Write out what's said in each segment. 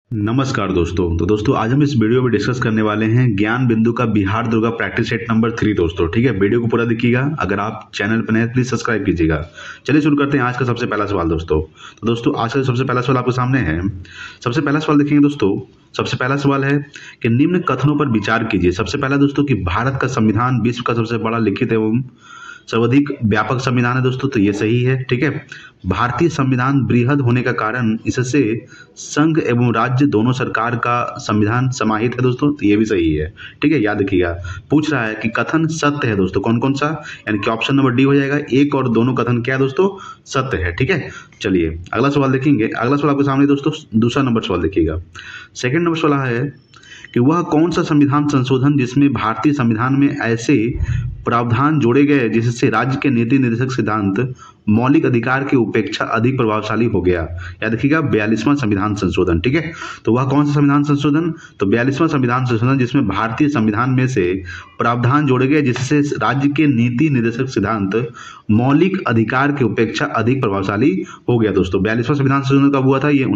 नमस्कार दोस्तों। तो दोस्तों आज हम इस वीडियो में डिस्कस करने वाले हैं ज्ञान बिंदु का बिहार दुर्गा प्रैक्टिस सेट नंबर 3 दोस्तों। ठीक है, वीडियो को पूरा देखिएगा। अगर आप चैनल पर नए हैं प्लीज सब्सक्राइब कीजिएगा। चलिए शुरू करते हैं आज का सबसे पहला सवाल दोस्तों। तो दोस्तों आज का सबसे पहला सवाल आपके सामने है। सबसे पहला सवाल देखेंगे दोस्तों। सबसे पहला सवाल है कि निम्न कथनों पर विचार कीजिए। सबसे पहला दोस्तों कि भारत का संविधान विश्व का सबसे बड़ा लिखित एवं सर्वाधिक व्यापक संविधान है दोस्तों, तो ये सही है। ठीक है, भारतीय संविधान बृहद होने का कारण इससे संघ एवं राज्य दोनों सरकार का संविधान समाहित है दोस्तों, तो ये भी सही है। ठीक है, याद रखिएगा। पूछ रहा है कि कथन सत्य है दोस्तों, कौन कौन सा, यानी कि ऑप्शन नंबर डी हो जाएगा। एक और दोनों कथन क्या है दोस्तों, सत्य है। ठीक है, चलिए अगला सवाल देखेंगे। अगला सवाल आपके सामने दोस्तों दूसरा नंबर सवाल देखिएगा। सेकंड नंबर सवाल है कि वह कौन सा संविधान संशोधन जिसमें भारतीय संविधान में ऐसे प्रावधान जोड़े गए जिससे राज्य के नीति निर्देशक सिद्धांत मौलिक अधिकार की उपेक्षा अधिक प्रभावशाली हो गया। याद रखिएगा 42वां संविधान संशोधन। ठीक है, तो वह कौन सा संविधान संशोधन, तो 42वां संविधान संशोधन जिसमें भारतीय संविधान में से प्रावधान जोड़े गए जिससे राज्य के नीति निर्देशक सिद्धांत मौलिक अधिकार की उपेक्षा अधिक प्रभावशाली हो गया दोस्तों। 42वां संविधान संशोधन कब हुआ था, ये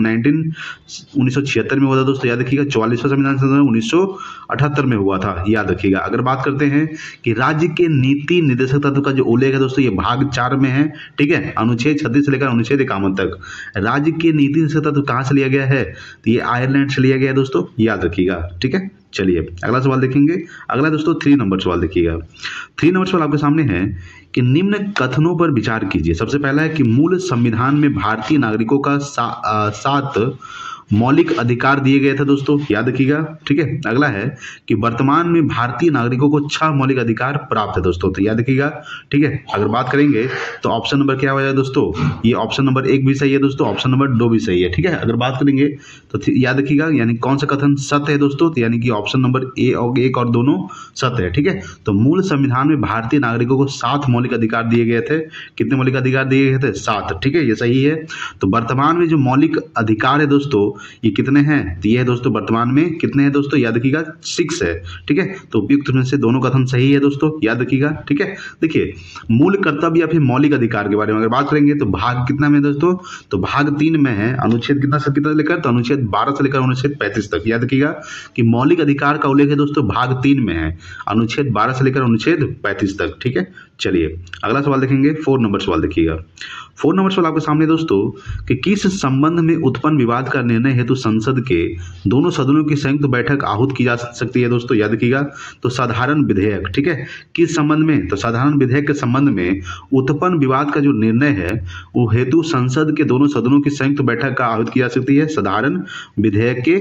1976 में हुआ था दोस्तों, याद रखिएगा। 44वां संविधान संशोधन 1978 में हुआ था, याद रखिएगा। अगर बात करते हैं कि राज्य के नीति निर्देशक तत्व का जो उल्लेख है दोस्तों, ये भाग 4 में है। ठीक है, अनुच्छेद 36 से लेकर अनुच्छेद 51 तक राज्य के नीति निर्देशक तत्व कहां से लिया गया है, तो ये आयरलैंड से लिया गया है दोस्तों, याद रखिएगा। ठीक है, चलिए अगला सवाल देखेंगे। अगला दोस्तों 3 नंबर सवाल देखिएगा। 3 नंबर सवाल आपके सामने है कि निम्न कथनों पर विचार कीजिए। सबसे पहला है कि मूल संविधान में भारतीय नागरिकों का 7 मौलिक अधिकार दिए गए थे दोस्तों, याद रखिएगा। ठीक है, अगला है कि वर्तमान में भारतीय नागरिकों को 6 मौलिक अधिकार प्राप्त है दोस्तों, तो याद रखिएगा। ठीक है, अगर बात करेंगे तो ऑप्शन नंबर क्या हो जाएगा दोस्तों, ये ऑप्शन नंबर 1 भी सही है दोस्तों, ऑप्शन नंबर 2 भी सही है। ठीक है, अगर बात करेंगे तो याद रखिएगा यानी कौन सा कथन सत्य है दोस्तों, तो यानी कि ऑप्शन नंबर ए और 1 और दोनों सत्य है। ठीक है, तो मूल संविधान में भारतीय नागरिकों को 7 मौलिक अधिकार दिए गए थे। कितने मौलिक अधिकार दिए गए थे, 7। ठीक है, ये सही है। तो वर्तमान में जो मौलिक अधिकार है दोस्तों ये कितने हैं, तो ये है दोस्तों वर्तमान में कितने हैं दोस्तों, याद रखिएगा 6 है। ठीक है, तो उपयुक्त में से दोनों कथन सही है दोस्तों, याद रखिएगा। ठीक है, देखिए मूल कर्तव्य या फिर मौलिक अधिकार के बारे में अगर बात करेंगे तो भाग कितना में दोस्तों, तो भाग 3 में है। अनुच्छेद कितना से कितना लेकर, तो अनुच्छेद 12 से लेकर अनुच्छेद 35 तक। याद रखिएगा कि मौलिक अधिकार का उल्लेख है दोस्तों भाग 3 में है, अनुच्छेद 12 से लेकर अनुच्छेद 35 तक। ठीक है, चलिए अगला सवाल देखेंगे। 4 नंबर सवाल देखिएगा। 4 नंबर सवाल आपके सामने दोस्तों कि किस संबंध में उत्पन्न विवाद का निर्णय हेतु संसद के दोनों सदनों की संयुक्त बैठक आहूत की जा सकती है दोस्तों, याद रखिएगा। तो साधारण विधेयक। ठीक है, किस संबंध में, तो साधारण विधेयक के संबंध में उत्पन्न विवाद का जो निर्णय है वो हेतु संसद के दोनों सदनों की संयुक्त बैठक का आहूत की जा सकती है, साधारण विधेयक के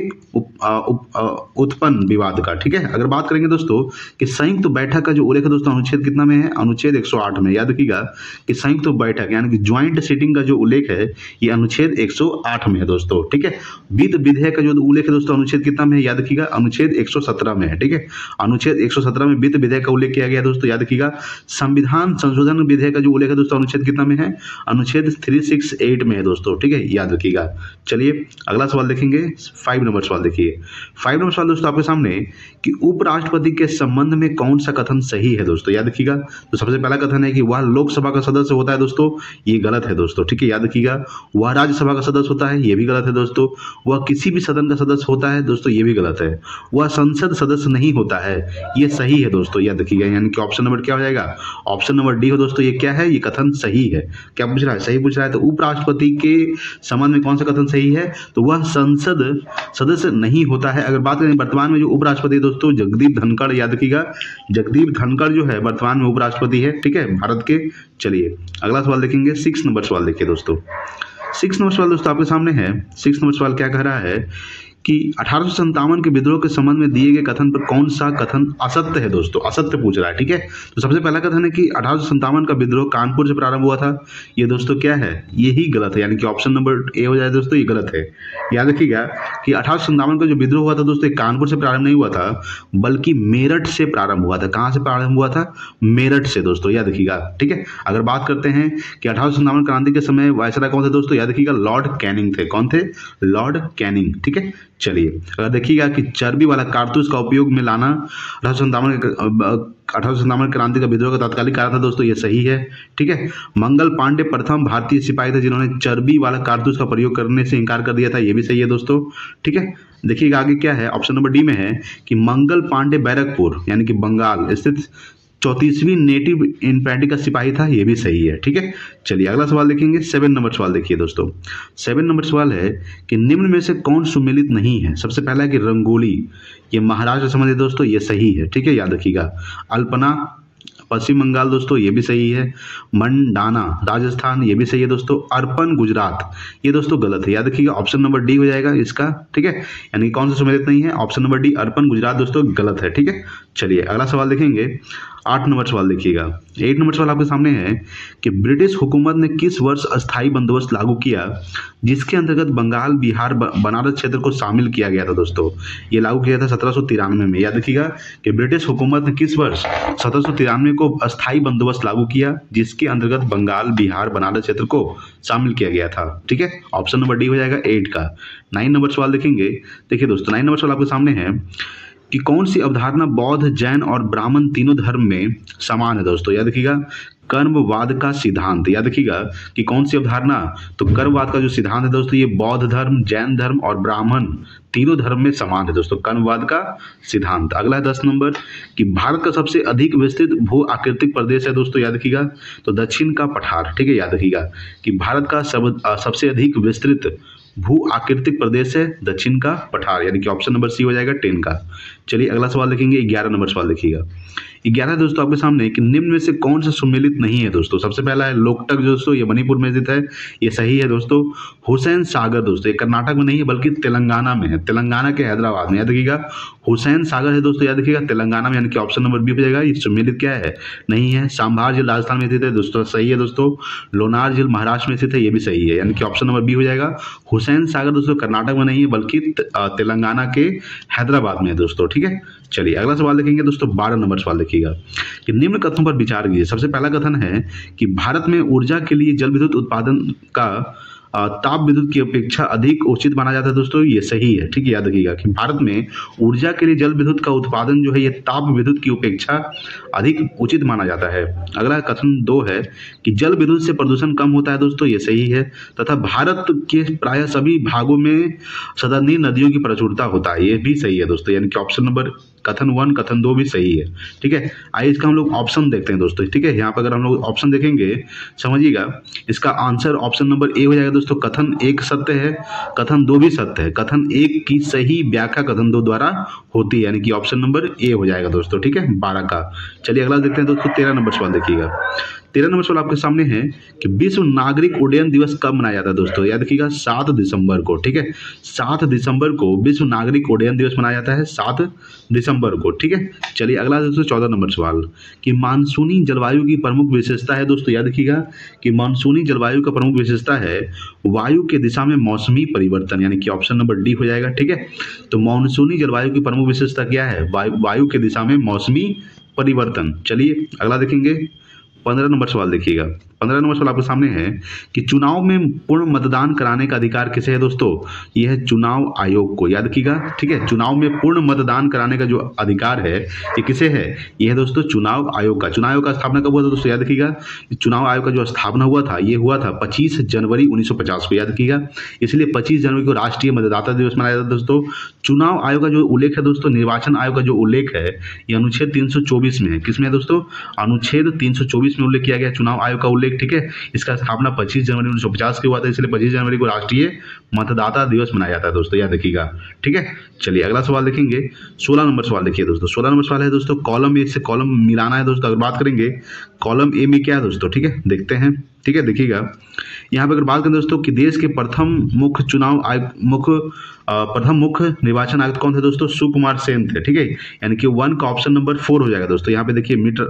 उत्पन्न विवाद का। ठीक है, अगर बात करेंगे दोस्तों कि संयुक्त बैठक का जो उल्लेख है दोस्तों अनुच्छेद कितना में है, अनुच्छेद 108 में। याद रखिएगा कि संयुक्त बैठक यानी कि ज्वाइंट सीटिंग का जो उल्लेख है ये अनुच्छेद 108 में है दोस्तों। ठीक है, वित्त विधेयक का जो उल्लेख है दोस्तों अनुच्छेद कितना में है, याद रखिएगा अनुच्छेद 117 में है। ठीक है, अनुच्छेद 117 में वित्त विधेयक का उल्लेख किया गया है दोस्तों, याद रखिएगा। संविधान संशोधन विधेयक का जो उल्लेख है दोस्तों अनुच्छेद कितना में है, अनुच्छेद 368 में है दोस्तों। ठीक है, याद रखिएगा। चलिए अगला सवाल देखेंगे। 5 नंबर सवाल देखिए। 5 नंबर सवाल दोस्तों आपके सामने कि उपराष्ट्रपति के संबंध में कौन सा कथन सही है दोस्तों, याद रखिएगा। तो सबसे पहला कथन है कि वह लोकसभा का सदस्य होता है दोस्तों, ये गलत है दोस्तों। ठीक है, याद रखिएगा। वह राज्यसभा का सदस्य होता है, ये भी गलत है दोस्तों। वह किसी भी सदन का सदस्य होता है दोस्तों, ये भी गलत है। वह संसद सदस्य नहीं होता है, ये सही है दोस्तों, याद रखिएगा। यानी कि ऑप्शन नंबर क्या हो जाएगा, ऑप्शन नंबर डी हो दोस्तों। ये क्या है, ये कथन सही है। क्या पूछ रहा है, सही पूछ रहा है। तो उपराष्ट्रपति के संबंध में कौन सा कथन सही है, तो वह संसद सदस्य नहीं होता है। अगर बात करें वर्तमान में जो उपराष्ट्रपति दोस्तों जगदीप धनखड़, याद रखिएगा जगदीप धनखड़ जो है वर्तमान में उपराष्ट्रपति है। ठीक है, भारत के। चलिए अगला सवाल देखेंगे। 6 नंबर सवाल देखिए दोस्तों। 6 नंबर सवाल दोस्तों आपके सामने है। 6 नंबर सवाल क्या कह रहा है कि 1857 के विद्रोह के संबंध में दिए गए कथन पर कौन सा कथन असत्य है दोस्तों, असत्य पूछ रहा है। ठीक है, तो सबसे पहला कथन है कि 1857 का विद्रोह कानपुर से प्रारंभ हुआ था, ये दोस्तों क्या है, ये ही गलत है। यानी कि ऑप्शन नंबर ए हो जाए दोस्तों, ये गलत है। याद रखिएगा कि 1857 का जो विद्रोह हुआ था दोस्तों कानपुर से प्रारंभ नहीं हुआ था बल्कि मेरठ से प्रारंभ हुआ था। कहां से प्रारंभ हुआ था, मेरठ से दोस्तों, याद रखिएगा। ठीक है, अगर बात करते हैं कि 1857 क्रांति के समय वायसराय कौन थे दोस्तों, याद रखिएगा लॉर्ड कैनिंग थे। कौन थे, लॉर्ड कैनिंग। ठीक है, चलिए अगर देखिएगा कि चर्बी वाला कारतूस का उपयोग में लाना 1857 क्रांति का विद्रोह का तात्कालिक कारण था दोस्तों, ये सही है। ठीक है, मंगल पांडे प्रथम भारतीय सिपाही थे जिन्होंने चर्बी वाला कारतूस का प्रयोग करने से इनकार कर दिया था, ये भी सही है दोस्तों। ठीक है, देखिएगा आगे क्या है, ऑप्शन नंबर डी में है कि मंगल पांडे बैरकपुर यानी कि बंगाल स्थित 34वीं नेटिव इन्फेंट्री का सिपाही था, ये भी सही है। ठीक है, चलिए अगला सवाल देखेंगे। 7 नंबर सवाल देखिए दोस्तों। 7 नंबर सवाल है कि निम्न में से कौन सुमेलित नहीं है। सबसे पहला है कि रंगोली, ये महाराष्ट्र से संबंधित दोस्तों, ये सही है। ठीक है, याद रखिएगा। अल्पना पश्चिम बंगाल दोस्तों, ये भी सही है। मंडाना राजस्थान, ये भी सही है दोस्तों। अर्पण गुजरात, ये दोस्तों गलत है, याद रखिएगा। ऑप्शन नंबर डी हो जाएगा इसका। ठीक है, यानी कौन सा सुमेलित नहीं है, ऑप्शन नंबर डी अर्पण गुजरात दोस्तों गलत है। ठीक है, चलिए अगला सवाल देखेंगे। 8 नंबर सवाल देखिएगा। 8 नंबर सवाल आपके सामने है कि ब्रिटिश हुकूमत ने किस वर्ष अस्थायी बंदोबस्त लागू किया जिसके अंतर्गत बंगाल, बिहार, बनारस क्षेत्र को शामिल किया गया था दोस्तों। ये लागू किया था 1793 में। याद रखिएगा कि ब्रिटिश हुकूमत ने किस वर्ष 1793 को अस्थायी बंदोबस्त लागू किया जिसके अंतर्गत बंगाल, बिहार, बनारस क्षेत्र को शामिल किया गया था। ठीक है, ऑप्शन नंबर डी हो जाएगा 8 का। 9 नंबर सवाल देखेंगे। देखिए दोस्तों, 9 नंबर सवाल आपके सामने है कि कौन सी अवधारणा बौद्ध, जैन और ब्राह्मण तीनों धर्म में समान है दोस्तों। याद रखिएगा कर्मवाद का सिद्धांत। याद रखिएगा कि कौन सी अवधारणा, तो कर्मवाद का जो सिद्धांत है दोस्तों, ये बौद्ध धर्म, जैन धर्म और ब्राह्मण तीनों धर्म में समान है दोस्तों, कर्मवाद का सिद्धांत। अगला है 10 नंबर कि भारत का सबसे अधिक विस्तृत भू आकृतिक प्रदेश है दोस्तों। याद रखिएगा तो दक्षिण का पठार। ठीक है, याद रखिएगा कि भारत का सबसे अधिक विस्तृत भू आकृतिक प्रदेश है दक्षिण का पठार, यानी कि ऑप्शन नंबर सी हो जाएगा 10 का। चलिए अगला सवाल देखेंगे। 11 नंबर सवाल देखिएगा। 11 दोस्तों आपके सामने कि निम्न में से कौन सा सुमेलित नहीं है दोस्तों। सबसे पहला है लोकटक दोस्तों, ये मणिपुर में स्थित है, ये सही है दोस्तों। हुसैन सागर दोस्तों, ये कर्नाटक में नहीं है बल्कि तेलंगाना में है, तेलंगाना के हैदराबाद में। याद रखिएगा हुसैन सागर है दोस्तों, याद रखिएगा तेलंगाना में, यानी कि ऑप्शन नंबर बी हो जाएगा। ये सुमेलित क्या है, नहीं है। सांभार झील राजस्थान में स्थित है दोस्तों, सही है दोस्तों। लोनार झील महाराष्ट्र में स्थित है, ये भी सही है, यानी कि ऑप्शन नंबर बी हो जाएगा। हुसैन सागर दोस्तों कर्नाटक में नहीं है बल्कि तेलंगाना के हैदराबाद में है दोस्तों। ठीक है, चलिए अगला सवाल देखेंगे दोस्तों। 12 नंबर सवाल देखिएगा कि निम्न कथनों पर विचार कीजिए। सबसे पहला कथन है कि भारत में ऊर्जा के लिए जल विद्युत उत्पादन का ताप विद्युत की अपेक्षा अधिक उचित माना जाता है दोस्तों, ये सही है। ठीक है, याद रखिएगा कि भारत में ऊर्जा के लिए जल विद्युत का उत्पादन जो है ये ताप विद्युत की अपेक्षा अधिक उचित माना जाता है। अगला कथन 2 है कि जल विद्युत से प्रदूषण कम होता है दोस्तों, ये सही है। तथा भारत के प्राय सभी भागों में सतही नदियों की प्रचुरता होता है, ये भी सही है दोस्तों, यानी कि ऑप्शन नंबर कथन 1 कथन 2 भी सही है। ठीक है, आइए इसका हम लोग ऑप्शन देखते हैं दोस्तों। ठीक है, यहाँ पर अगर हम लोग ऑप्शन देखेंगे समझिएगा, इसका आंसर ऑप्शन नंबर ए हो जाएगा दोस्तों। कथन 1 सत्य है, कथन 2 भी सत्य है। कथन 1 की सही व्याख्या कथन 2 द्वारा होती है, यानी कि ऑप्शन नंबर ए हो जाएगा दोस्तों। ठीक है, 12 का। चलिए अगला देखते हैं दोस्तों। 13 नंबर सवाल देखिएगा। 13 नंबर सवाल आपके सामने है कि विश्व नागरिक उड्डयन दिवस कब मनाया जाता है दोस्तों। याद रखिएगा 7 दिसंबर को। ठीक है, 7 दिसंबर को विश्व नागरिक उड्डयन दिवस मनाया जाता है, 7 दिसंबर को। ठीक है, चलिए अगला दोस्तों 14 नंबर सवाल कि मानसूनी जलवायु की प्रमुख विशेषता है दोस्तों। याद रखिएगा कि मानसूनी जलवायु का प्रमुख विशेषता है वायु के दिशा में मौसमी परिवर्तन, यानी कि ऑप्शन नंबर डी हो जाएगा। ठीक है, तो मानसूनी जलवायु की प्रमुख विशेषता क्या है, वायु के दिशा में मौसमी परिवर्तन। चलिए अगला देखेंगे। 15 नंबर सवाल देखिएगा। 15 नंबर सवाल आपके सामने है कि चुनाव में पूर्ण मतदान कराने का अधिकार किसे है दोस्तों। यह है चुनाव आयोग को। याद रखिएगा, ठीक है, चुनाव में पूर्ण मतदान कराने का जो अधिकार है ये किसे है, यह है दोस्तों चुनाव आयोग का। चुनाव आयोग का स्थापना कब हुआ था दोस्तों। याद रखिएगा चुनाव आयोग का जो स्थापना हुआ था ये हुआ था 25 जनवरी 1950 को। याद रखिएगा, इसलिए 25 जनवरी को राष्ट्रीय मतदाता दिवस मनाया जाता है दोस्तों। चुनाव आयोग का जो उल्लेख है दोस्तों, निर्वाचन आयोग का जो उल्लेख है ये अनुच्छेद 324 में है। किसमें है दोस्तों, अनुच्छेद 324 में उल्लेख किया गया चुनाव आयोग का उल्लेख। ठीक है, इसका स्थापना 25 जनवरी 1950 के हुआ था, इसलिए 25 जनवरी को राष्ट्रीय मतदाता दिवस मनाया जाता है दोस्तों, याद रखिएगा। ठीक है, चलिए अगला सवाल देखेंगे। 16 नंबर सवाल देखिए दोस्तों। 16 नंबर सवाल है दोस्तों कॉलम ए से कॉलम मिलाना है दोस्तों। अगर बात करेंगे कॉलम ए में क्या है दोस्तों, ठीक है, देखते हैं। ठीक है, देखिएगा यहाँ पे अगर बात करें दोस्तों कि देश के प्रथम मुख्य चुनाव आयुक्त प्रथम मुख्य निर्वाचन आयुक्त कौन थे दोस्तों, सुकुमार सेन थे। ठीक है, यानी कि 1 का ऑप्शन नंबर 4 हो जाएगा दोस्तों। यहाँ पे देखिए मीटर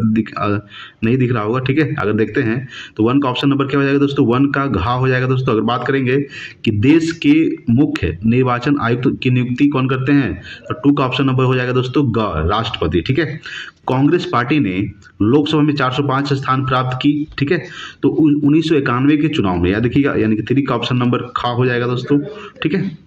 नहीं दिख रहा होगा। ठीक है, अगर देखते हैं तो 1 का ऑप्शन नंबर क्या हो जाएगा दोस्तों, 1 का घ हो जाएगा दोस्तों। अगर बात करेंगे कि देश के मुख्य निर्वाचन आयुक्त की नियुक्ति कौन करते हैं, तो 2 का ऑप्शन नंबर हो जाएगा दोस्तों ग, राष्ट्रपति। ठीक है, कांग्रेस पार्टी ने लोकसभा में 405 स्थान प्राप्त की। ठीक है, तो 1991 के चुनाव में, याद रखिएगा, यानी कि 3 का ऑप्शन नंबर ख हो जाएगा दोस्तों। ठीक है,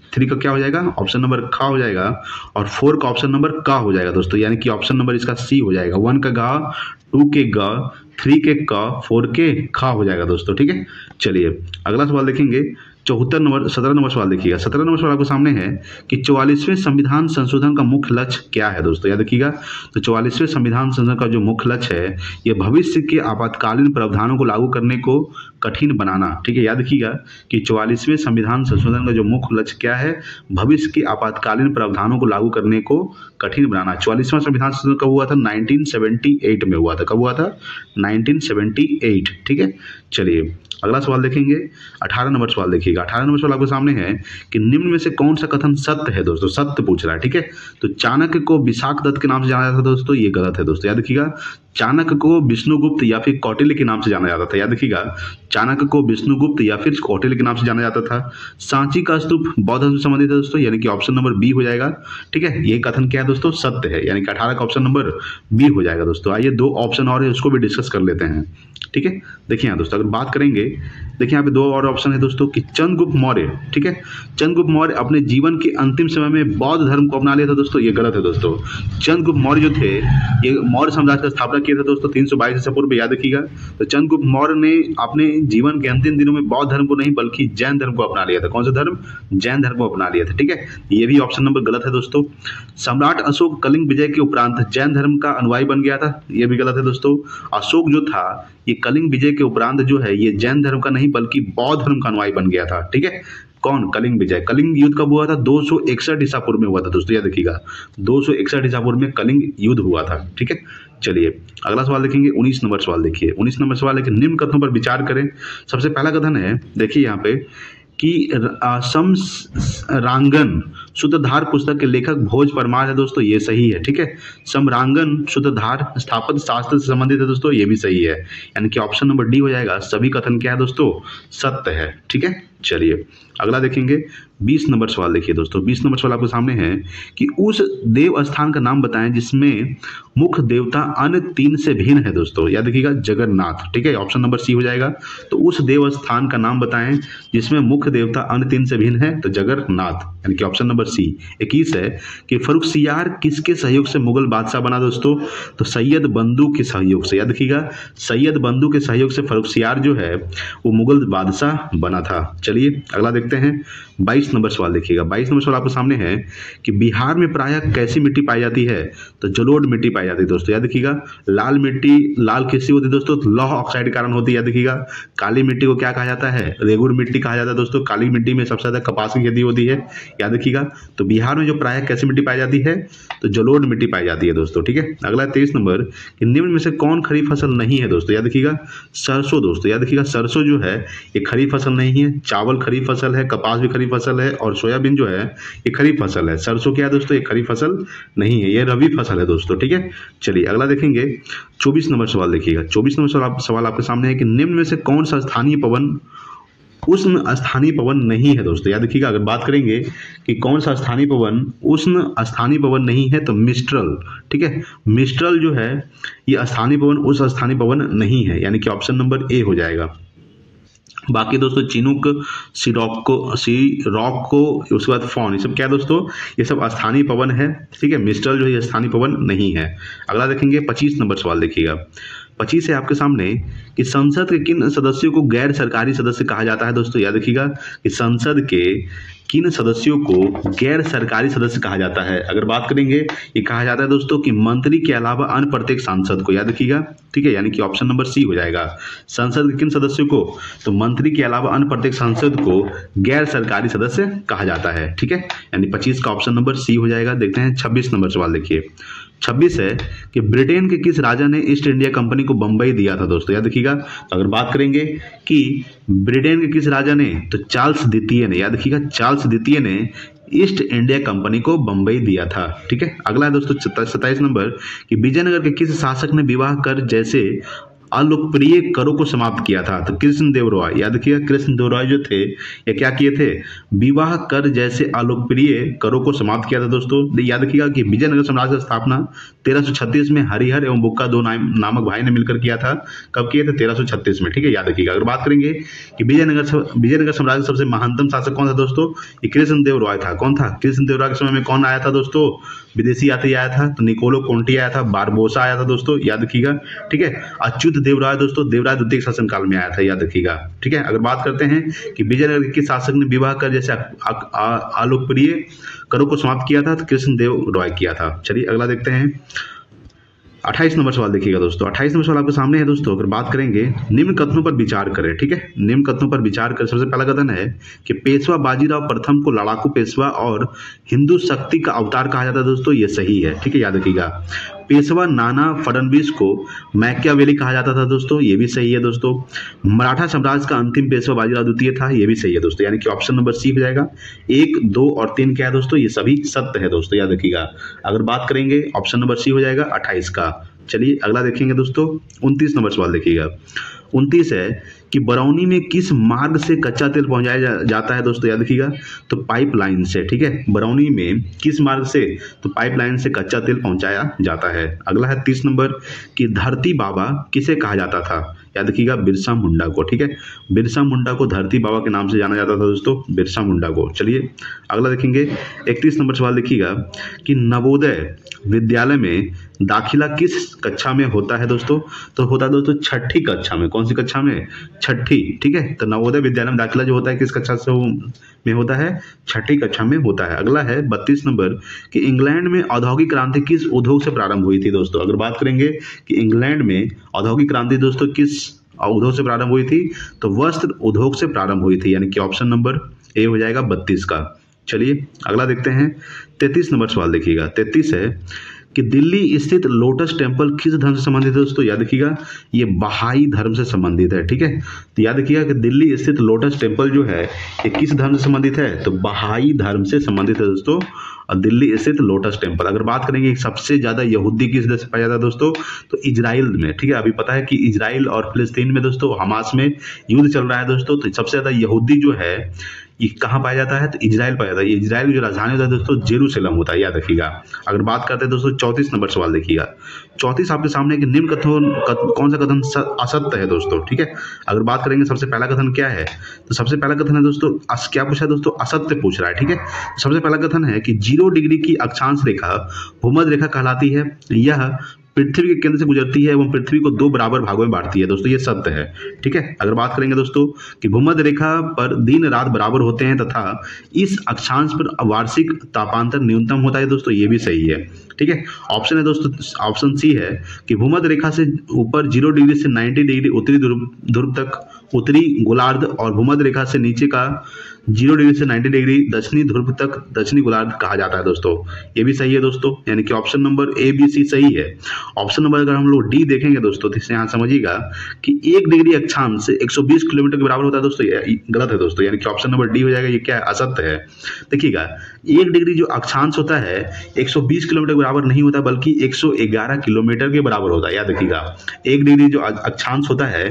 3 का क्या हो जाएगा, ऑप्शन नंबर ख हो जाएगा, और 4 का ऑप्शन नंबर क हो जाएगा दोस्तों, यानी कि ऑप्शन नंबर इसका सी हो जाएगा। 1 का ग, 2 के ग, 3 के क, 4 के ख हो जाएगा दोस्तों, ठीक है। चलिए अगला सवाल देखेंगे 17 नंबर सवाल देखिएगा। 17 नंबर सवाल आपके सामने है कि 44वें संविधान संशोधन का मुख्य लक्ष्य क्या है दोस्तों, याद रखिएगा। तो 44वें संविधान संशोधन का जो मुख्य लक्ष्य है, ये भविष्य के आपातकालीन प्रावधानों को लागू करने को कठिन बनाना, ठीक है। याद रखिएगा कि 44वें संविधान संशोधन का जो मुख्य लक्ष्य क्या है, भविष्य के आपातकालीन प्रावधानों को लागू करने को कठिन बनाना। 44वां संविधान संशोधन कब हुआ था, 1978 में हुआ था। कब हुआ था, 1978, ठीक है। चलिए अगला सवाल देखेंगे 18 नंबर सवाल देखिएगा। 18 नंबर सवाल आपके सामने है कि निम्न में से कौन सा कथन सत्य है दोस्तों, सत्य पूछ रहा है, ठीक है। तो चाणक्य को विशाखदत्त के नाम से जाना जाता था दोस्तों, ये गलत है दोस्तों, याद रखिएगा। चाणक्य को विष्णुगुप्त या फिर कौटिल्य के नाम से जाना जाता था, याद रखिएगा। चाणक्य को विष्णुगुप्त या फिर कौटिल्य के नाम से जाना जाता था। सांची का स्तूप बौद्ध धर्म से संबंधित है दोस्तों, यानी कि ऑप्शन नंबर बी हो जाएगा, ठीक है। ये कथन क्या है दोस्तों, सत्य है, यानी कि 18 का ऑप्शन नंबर बी हो जाएगा दोस्तों। आइए 2 ऑप्शन और है, उसको भी डिस्कस कर लेते हैं, ठीक है। देखिए यहाँ दोस्तों अगर बात करेंगे, देखिए यहाँ पे 2 और ऑप्शन है दोस्तों कि चंद्रगुप्त मौर्य, ठीक है। चंद्रगुप्त मौर्य अपने जीवन के अंतिम समय में बौद्ध धर्म को अपना लिया था दोस्तों, ये गलत है दोस्तों। चंद्रगुप्त मौर्य जो थे, ये मौर्य साम्राज्य का स्थापना किया था दोस्तों 322 ईसा पूर्व, याद रखिएगा। तो चंद्रगुप्त मौर्य ने अपने जीवन के अंतिम दिनों में बौद्ध धर्म को नहीं बल्कि जैन धर्म को अपना लिया था। कौन सा धर्म, जैन धर्म को अपना लिया था, ठीक है। ये भी ऑप्शन नंबर गलत है दोस्तों। सम्राट अशोक कलिंग विजय के उपरांत जैन धर्म का अनुयायी बन गया था, ये भी गलत है दोस्तों। अशोक जो था, ये कलिंग विजय के उपरांत जो है, ये जैन धर्म का नहीं बल्कि बौद्ध धर्म का अनुयायी बन गया था, ठीक है। कौन, कलिंग विजय। कलिंग युद्ध कब हुआ था, 261 ईसा पूर्व में हुआ था दोस्तों, याद रखिएगा। 261 ईसा पूर्व में कलिंग युद्ध हुआ था, ठीक है। चलिए अगला सवाल देखेंगे 19 नंबर सवाल देखिए। 19 नंबर सवाल है कि निम्न कथनों पर विचार करें। सबसे पहला कथन है, देखिए यहाँ पे कि समरांगन सूत्रधार पुस्तक के लेखक भोज परमार है दोस्तों, ये सही है, ठीक है। समरांगन सूत्रधार स्थापत्य शास्त्र से संबंधित है दोस्तों, ये भी सही है, यानी कि ऑप्शन नंबर डी हो जाएगा। सभी कथन क्या है दोस्तों, सत्य है, ठीक है। चलिए अगला देखेंगे 20 नंबर सवाल देखिए दोस्तों। 20 नंबर सवाल आपके सामने है कि उस देव स्थान का नाम बताएं जिसमें मुख्य देवता अन्य 3 से भिन्न है दोस्तों, याद रखिएगा जगन्नाथ, ठीक है। ऑप्शन नंबर सी हो जाएगा। तो उस देव स्थान का नाम बताएं जिसमें मुख्य देवता अन्य 3 से भिन्न है, तो जगन्नाथ, यानी कि ऑप्शन नंबर सी। 21 है कि फर्रुखसियार किसके सहयोग से मुगल बादशाह बना दोस्तों, तो सैयद बंधु के सहयोग से, याद रखिएगा। सैयद बंधु के सहयोग से फर्रुखसियार जो है वो मुगल बादशाह बना था। चलिए अगला देखते हैं 22 नंबर सवाल देखिएगा। 22 नंबर सवाल आपके सामने है कि बिहार में प्रायः कैसी मिट्टी पाई जाती है, तो जलोढ़ मिट्टी पाई जाती है दोस्तों, याद रखिएगा। लाल मिट्टी लाल किससे होती है दोस्तों, तो लौह ऑक्साइड के कारण होती है, याद रखिएगा। काली मिट्टी को क्या कहा जाता है, रेगुर मिट्टी कहा जाता है दोस्तों। काली मिट्टी में सबसे ज्यादा कपास की खेती होती है, याद रखिएगा। तो बिहार में जो प्रायः कैसी मिट्टी पाई जाती है, तो जलोढ़ मिट्टी पाई जाती है दोस्तों, ठीक है। अगला 23 नंबर कि निम्न में से कौन खरीफ फसल नहीं है दोस्तों, याद रखिएगा। सरसों दोस्तों, याद रखिएगा। सरसों जो है ये खरीफ फसल नहीं है। चावल खरीफ फसल है, कपास भी खरीफ फसल है, और सोयाबीन जो है ये खरीफ फसल है। सरसों क्या है दोस्तों, ये खरीफ फसल नहीं है, ये रबी फसल है दोस्तों, ठीक है। चलिए अगला देखेंगे 24 नंबर सवाल देखिएगा। 24 नंबर सवाल आपके सामने है कि निम्न में से कौन सा स्थानीय पवन उष्ण स्थानीय पवन नहीं है दोस्तों, याद रखिएगा। अगर बात करेंगे कि कौन सा स्थानीय पवन उष्ण स्थानीय पवन नहीं है, तो मिस्ट्रल, ठीक है। मिस्ट्रल जो है ये स्थानीय पवन उष्ण स्थानीय पवन नहीं है, यानी कि ऑप्शन नंबर ए हो जाएगा। बाकी दोस्तों चिनूक, सिरॉको, उसके बाद फॉन, ये सब क्या है दोस्तों, ये सब स्थानीय पवन है, ठीक है। मिस्ट्रल जो है ये स्थानीय पवन नहीं है। अगला देखेंगे 25 नंबर सवाल देखिएगा। 25 है आपके सामने कि संसद के किन सदस्यों को गैर सरकारी सदस्य कहा जाता है दोस्तों, याद रखिएगा कि संसद के किन सदस्यों को गैर सरकारी सदस्य कहा जाता है। अगर बात करेंगे ये कहा जाता है दोस्तों कि मंत्री के अलावा अन्य प्रत्येक सांसद को, याद रखिएगा, ठीक है, यानी कि ऑप्शन नंबर सी हो जाएगा। संसद के किन सदस्यों को, तो मंत्री के अलावा अन्य प्रत्येक सांसद को गैर सरकारी सदस्य कहा जाता है, ठीक है, यानी 25 का ऑप्शन नंबर सी हो जाएगा। देखते हैं 26 नंबर सवाल देखिए। 26 है कि ब्रिटेन के किस राजा ने ईस्ट इंडिया कंपनी को बंबई दिया था दोस्तों, याद रखिएगा। तो अगर बात करेंगे कि ब्रिटेन के किस राजा ने, तो चार्ल्स द्वितीय ने, याद रखिएगा। चार्ल्स द्वितीय ने ईस्ट इंडिया कंपनी को बंबई दिया था, ठीक है। अगला है दोस्तों 27 नंबर कि विजयनगर के किस शासक ने विवाह कर जैसे अलोकप्रिय करों को समाप्त किया था? तो कृष्णदेव राय, याद रखिएगा कृष्णदेव राय जो थे ये क्या किए थे? विवाह कर जैसे अलोकप्रिय करों को समाप्त किया था दोस्तों। याद रखिएगा कि विजयनगर साम्राज्य की स्थापना 1336 में हरिहर एवं बुक्का दो नामक भाई ने मिलकर किया था। कब किए थे? 1336 में, ठीक है, याद रखिएगा। अगर बात करेंगे कि विजयनगर साम्राज्य का सबसे महानतम शासक कौन था दोस्तों? ये कृष्णदेव राय था। कौन था? कृष्णदेव राय के समय में कौन आया था दोस्तों? विदेशी यात्री आया था, तो निकोलो कोंटी आया था, बारबोसा आया था दोस्तों, याद रखिएगा, ठीक है। अच्युत देवराय दोस्तों, देवराय द्वितीय शासन काल में आया था, याद रखिएगा, ठीक है। अगर बात करते हैं कि विजयनगर के शासक ने विवाह कर जैसे अलोकप्रिय करों को समाप्त किया था, तो कृष्णदेव राय किया था। चलिए अगला देखते हैं। 28 नंबर सवाल देखिएगा दोस्तों। 28 नंबर सवाल आपके सामने है दोस्तों। अगर बात करेंगे निम्न कथनों पर विचार करें, ठीक है, निम्न कथनों पर विचार करें। सबसे पहला कथन है कि पेशवा बाजीराव प्रथम को लड़ाकू पेशवा और हिंदू शक्ति का अवतार कहा जाता है दोस्तों, ये सही है, ठीक है, याद रखिएगा। पेशवा नाना फडणवीस को मैकियावेली कहा जाता था दोस्तों, ये भी सही है दोस्तों। मराठा साम्राज्य का अंतिम पेशवा बाजीराव द्वितीय था, ये भी सही है दोस्तों, यानी कि ऑप्शन नंबर सी हो जाएगा। 1, 2 और 3 क्या है दोस्तों? ये सभी सत्य है दोस्तों, याद रखिएगा। अगर बात करेंगे ऑप्शन नंबर सी हो जाएगा 28 का। चलिए अगला देखेंगे दोस्तों। 29 नंबर सवाल देखिएगा। 29 है कि बरौनी में किस मार्ग से कच्चा तेल पहुंचाया जाता है दोस्तों, याद रखिएगा, तो पाइपलाइन से, ठीक है। बरौनी में किस मार्ग से? तो पाइपलाइन से कच्चा तेल पहुंचाया जाता है। अगला है 30 नंबर कि धरती बाबा किसे कहा जाता था? याद रखिएगा बिरसा मुंडा को, ठीक है। बिरसा मुंडा को धरती बाबा के नाम से जाना जाता था दोस्तों, बिरसा मुंडा को। चलिए अगला देखेंगे। 31 नंबर सवाल देखिएगा कि नवोदय विद्यालय में दाखिला किस कक्षा में होता है दोस्तों? तो होता है दोस्तों छठी कक्षा में। कौन सी कक्षा में? छठी, ठीक है। तो नवोदय विद्यालय में दाखिला जो होता है किस कक्षा से में होता है? छठी कक्षा में होता है। अगला है 32 नंबर कि इंग्लैंड में औद्योगिक क्रांति किस उद्योग से प्रारंभ हुई थी दोस्तों? अगर बात करेंगे कि इंग्लैंड में औद्योगिक क्रांति दोस्तों किस उद्योग से प्रारंभ हुई थी, तो वस्त्र उद्योग से प्रारंभ हुई थी, यानी कि ऑप्शन नंबर ए हो जाएगा 32 का। चलिए अगला देखते हैं। 33 नंबर सवाल देखिएगा। 33 है कि दिल्ली स्थित लोटस टेम्पल किस धर्म से संबंधित है दोस्तों? याद रखिएगा ये बहाई धर्म से संबंधित है, ठीक है। तो याद रखिएगा कि दिल्ली स्थित लोटस टेम्पल जो है ये किस धर्म से संबंधित है? तो बहाई धर्म से संबंधित है दोस्तों, और दिल्ली स्थित लोटस टेम्पल। अगर बात करेंगे सबसे ज्यादा यहूदी किस देश से पाया जाता है दोस्तों? तो इजराइल में, ठीक है। अभी पता है कि इजराइल और फिलिस्तीन में दोस्तों हमास में युद्ध चल रहा है दोस्तों, तो सबसे ज्यादा यहूदी जो है ये कहाँ पाया जाता है? तो इजराइल पाया जाता है। इजराइल की जो राजधानी होता है दोस्तों जेरूसलम होता है, याद रखिएगा। अगर बात करते हैं दोस्तों 34 नंबर सवाल देखिएगा। 34 आपके सामने कि निम्न कथन कौन सा कथन असत्य है दोस्तों, ठीक है। अगर बात करेंगे सबसे पहला कथन क्या है, तो सबसे पहला कथन है दोस्तों क्या पूछा है दोस्तों? असत्य पूछ रहा है, ठीक है। सबसे पहला कथन है कि 0 डिग्री की अक्षांश रेखा भूमध्य रेखा कहलाती है। यह पृथ्वी के केंद्र से गुजरती है एवं पृथ्वी को 2 बराबर भागों में बांटती है दोस्तों, ये सत्य है, ठीक है। अगर बात करेंगे दोस्तों कि भूमध्य रेखा पर दिन रात बराबर होते हैं तथा इस अक्षांश पर वार्षिक तापांतर न्यूनतम होता है दोस्तों, ये भी सही है, ठीक है। ऑप्शन है दोस्तों ऑप्शन सी है कि भूमध्य रेखा से ऊपर 0 डिग्री से 90 डिग्री उत्तरी ध्रुव तक उत्तरी गोलार्ध और भूमध्य रेखा से नीचे का 0 डिग्री से 90 डिग्री दक्षिणी ध्रुव तक दक्षिणी गोलार्ध कहा जाता है दोस्तों, ये भी सही है दोस्तों, यानी कि option number A B C सही है। ऑप्शन नंबर अगर हम लोग डी देखेंगे दोस्तों तो यहाँ समझिएगा कि 1 डिग्री अक्षांश से 120 किलोमीटर के बराबर होता है दोस्तों, ये गलत है दोस्तों, यानी कि ऑप्शन नंबर डी हो जाएगा। ये क्या है? असत्य है। देखिएगा 1 डिग्री जो अक्षांश होता है 120 किलोमीटर के बराबर नहीं होता, बल्कि 111 किलोमीटर के बराबर होता है, याद रखिएगा। 1 डिग्री जो अक्षांश होता है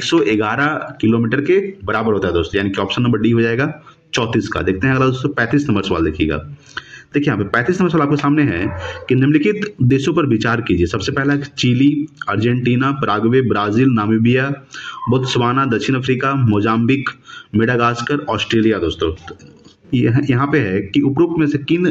111 किलोमीटर के बराबर होता है दोस्तों, यानी कि ऑप्शन नंबर डी हो जाएगा 34 का। देखते हैं अगला दोस्तों 35 नंबर सवाल देखिएगा। देखिए यहाँ पे 35 नंबर सवाल आपके सामने है कि निम्नलिखित देशों पर विचार कीजिए। सबसे पहला Chile, Argentina, Paraguay, Brazil, Namibia, Botswana, दक्षिण अफ्रीका, मोजाम्बिक, मेडागास्कर, ऑस्ट्रेलिया दोस्तों। यहाँ पे है कि उपरोक्त में से किन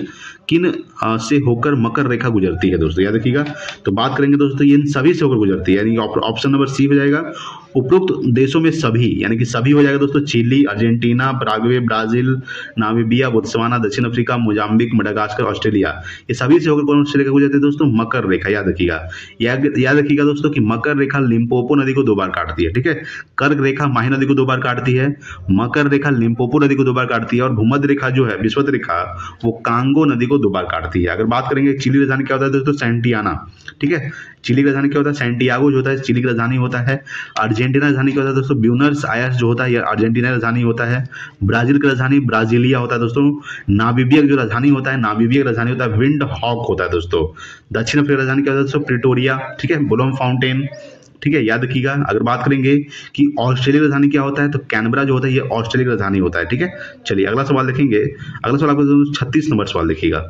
से होकर मकर रेखा गुजरती है दोस्तों, याद रखिएगा। तो बात करेंगे दोस्तों ये इन सभी से होकर गुजरती है, यानी ऑप्शन नंबर सी हो जाएगा। उपरोक्त देशों में सभी, यानी कि सभी हो जाएगा दोस्तों, Chile, Argentina, Paraguay, Brazil, Namibia, Botswana, दक्षिण अफ्रीका, मोजाम्बिक, मेडागास्कर, ऑस्ट्रेलिया, ये सभी से होकर कौन सी रेखा गुजरती है दोस्तों? मकर रेखा, याद रखिएगा। याद रखिएगा दोस्तों कि मकर रेखा लिम्पोपो नदी को 2 बार काटती है, ठीक है। कर्क रेखा माही नदी को 2 बार काटती है, मकर रेखा लिम्पोपो नदी को 2 बार काटती है, और भूमध्य रेखा जो है विषुवत रेखा वो कांगो नदी को 2 बार काटती है। अगर बात करेंगे चिली राजधानी क्या होता है दोस्तों? सेंटियाना, ठीक है। चिली की राजधानी क्या होता है? सैंटियागो जो होता है चिली की राजधानी होता है। अर्जेंटीना राजधानी क्या होता है दोस्तों? ब्यूनस आयर्स जो होता है ये अर्जेंटीना राजधानी होता है। ब्राजील की राजधानी ब्राजीलिया होता है दोस्तों। नामीबिया की जो राजधानी होता है, नामीबिया की राजधानी होता है विंड हॉक होता है दोस्तों। दक्षिण अफ्रीका राजधानी क्या होता है दोस्तों? प्रिटोरिया, ठीक है। ब्लोम फाउंटेन, ठीक है, याद रखिएगा। अगर बात करेंगे कि ऑस्ट्रेलिया की राजधानी क्या होता है, तो कैनबरा जो होता है ये ऑस्ट्रेलिया की राजधानी होता है। ठीक है, चलिए अगला सवाल देखेंगे। अगला सवाल आपको 36 नंबर सवाल देखिएगा।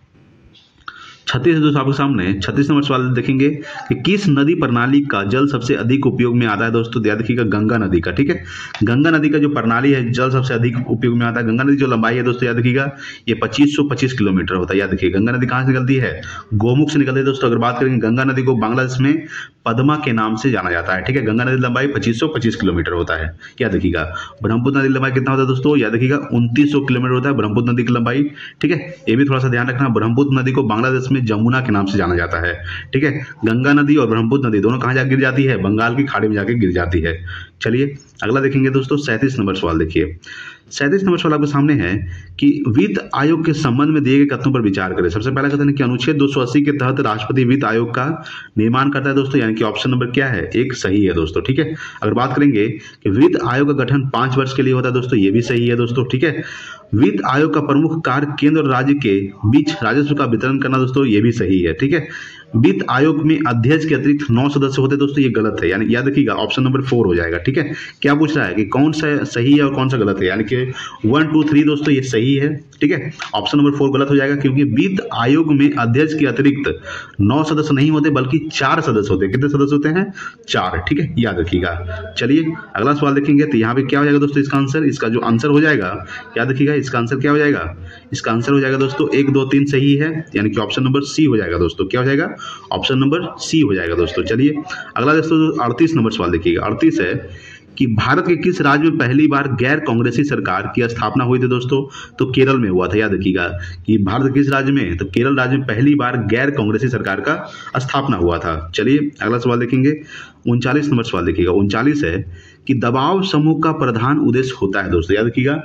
36 दोस्तों आपके सामने 36 नंबर सवाल देखेंगे कि किस नदी प्रणाली का जल सबसे अधिक उपयोग में आता है दोस्तों, याद रखिएगा गंगा नदी का। ठीक है, गंगा नदी का जो प्रणाली है जल सबसे अधिक उपयोग में आता है। गंगा नदी जो लंबाई है दोस्तों याद रखिएगा ये 2525 किलोमीटर होता है। याद रखिएगा गंगा नदी कहाँ से निकलती है, गोमुख से निकलती है दोस्तों। अगर बात करेंगे गंगा नदी को बांग्लादेश में पद्मा के नाम से जाना जाता है। ठीक है, गंगा नदी लंबाई 2525 किलोमीटर होता है, याद रखिएगा। ब्रह्मपुत्र नदी लंबाई कितना होता है दोस्तों, याद रखिएगा 2900 किलोमीटर होता है ब्रह्मपुत्र नदी की लंबाई। ठीक है, ये भी थोड़ा सा ध्यान रखना, ब्रह्मपुत्र नदी को बांग्लादेश में जमुना के नाम से जाना जाता है। ठीक है, गंगा नदी और ब्रह्मपुत्र नदी दोनों कहाँ जाकर गिर जाती है, बंगाल की खाड़ी में जाकर गिर जाती है। चलिए अगला देखेंगे दोस्तों 37 नंबर सवाल देखिए। 37 नंबर सवाल आपके सामने है कि वित्त आयोग के संबंध में दिए गए कथनों पर विचार करें। सबसे पहला कथन है कि अनुच्छेद 280 के तहत राष्ट्रपति वित्त आयोग का निर्माण करता है दोस्तों, यानी कि ऑप्शन नंबर क्या है, एक सही है दोस्तों। ठीक है, अगर बात करेंगे कि वित्त आयोग का गठन 5 वर्ष के लिए होता है दोस्तों, ये भी सही है दोस्तों। ठीक है, वित्त आयोग का प्रमुख कार्य केंद्र और राज्य के बीच राजस्व का वितरण करना दोस्तों, ये भी सही है। ठीक है, वित्त आयोग में अध्यक्ष के अतिरिक्त 9 सदस्य होते दोस्तों, ये गलत है, यानी याद रखिएगा ऑप्शन नंबर 4 हो जाएगा। ठीक है, क्या पूछ रहा है कि कौन सा सही है और कौन सा गलत है, यानी कि 1 2 3 दोस्तों ये सही है। ठीक है, ऑप्शन नंबर 4 गलत हो जाएगा, क्योंकि वित्त आयोग में अध्यक्ष के अतिरिक्त 9 सदस्य नहीं होते बल्कि 4 सदस्य होते हैं। कितने सदस्य होते हैं, 4। ठीक है, याद रखिएगा। चलिए अगला सवाल देखेंगे, तो यहाँ पे क्या हो जाएगा दोस्तों, इसका आंसर, इसका जो आंसर हो जाएगा याद रखिएगा, इसका आंसर क्या हो जाएगा, इसका आंसर हो जाएगा दोस्तों 1 2 3 सही है, यानी कि ऑप्शन नंबर सी हो जाएगा दोस्तों। क्या हो जाएगा, ऑप्शन नंबर सी हो जाएगा दोस्तों। चलिए अगला दोस्तों 38 नंबर सवाल देखिएगा। 38 है कि भारत के किस राज्य में पहली बार गैर कांग्रेसी सरकार की स्थापना हुई थी दोस्तों, तो केरल में हुआ था। याद रखिएगा कि भारत के किस राज्य में, तो केरल राज्य में पहली बार गैर कांग्रेसी सरकार का स्थापना हुआ था। चलिए अगला सवाल देखेंगे 39 नंबर सवाल देखिएगा। 39 है कि दबाव समूह का प्रधान उद्देश्य होता है दोस्तों, याद रखिएगा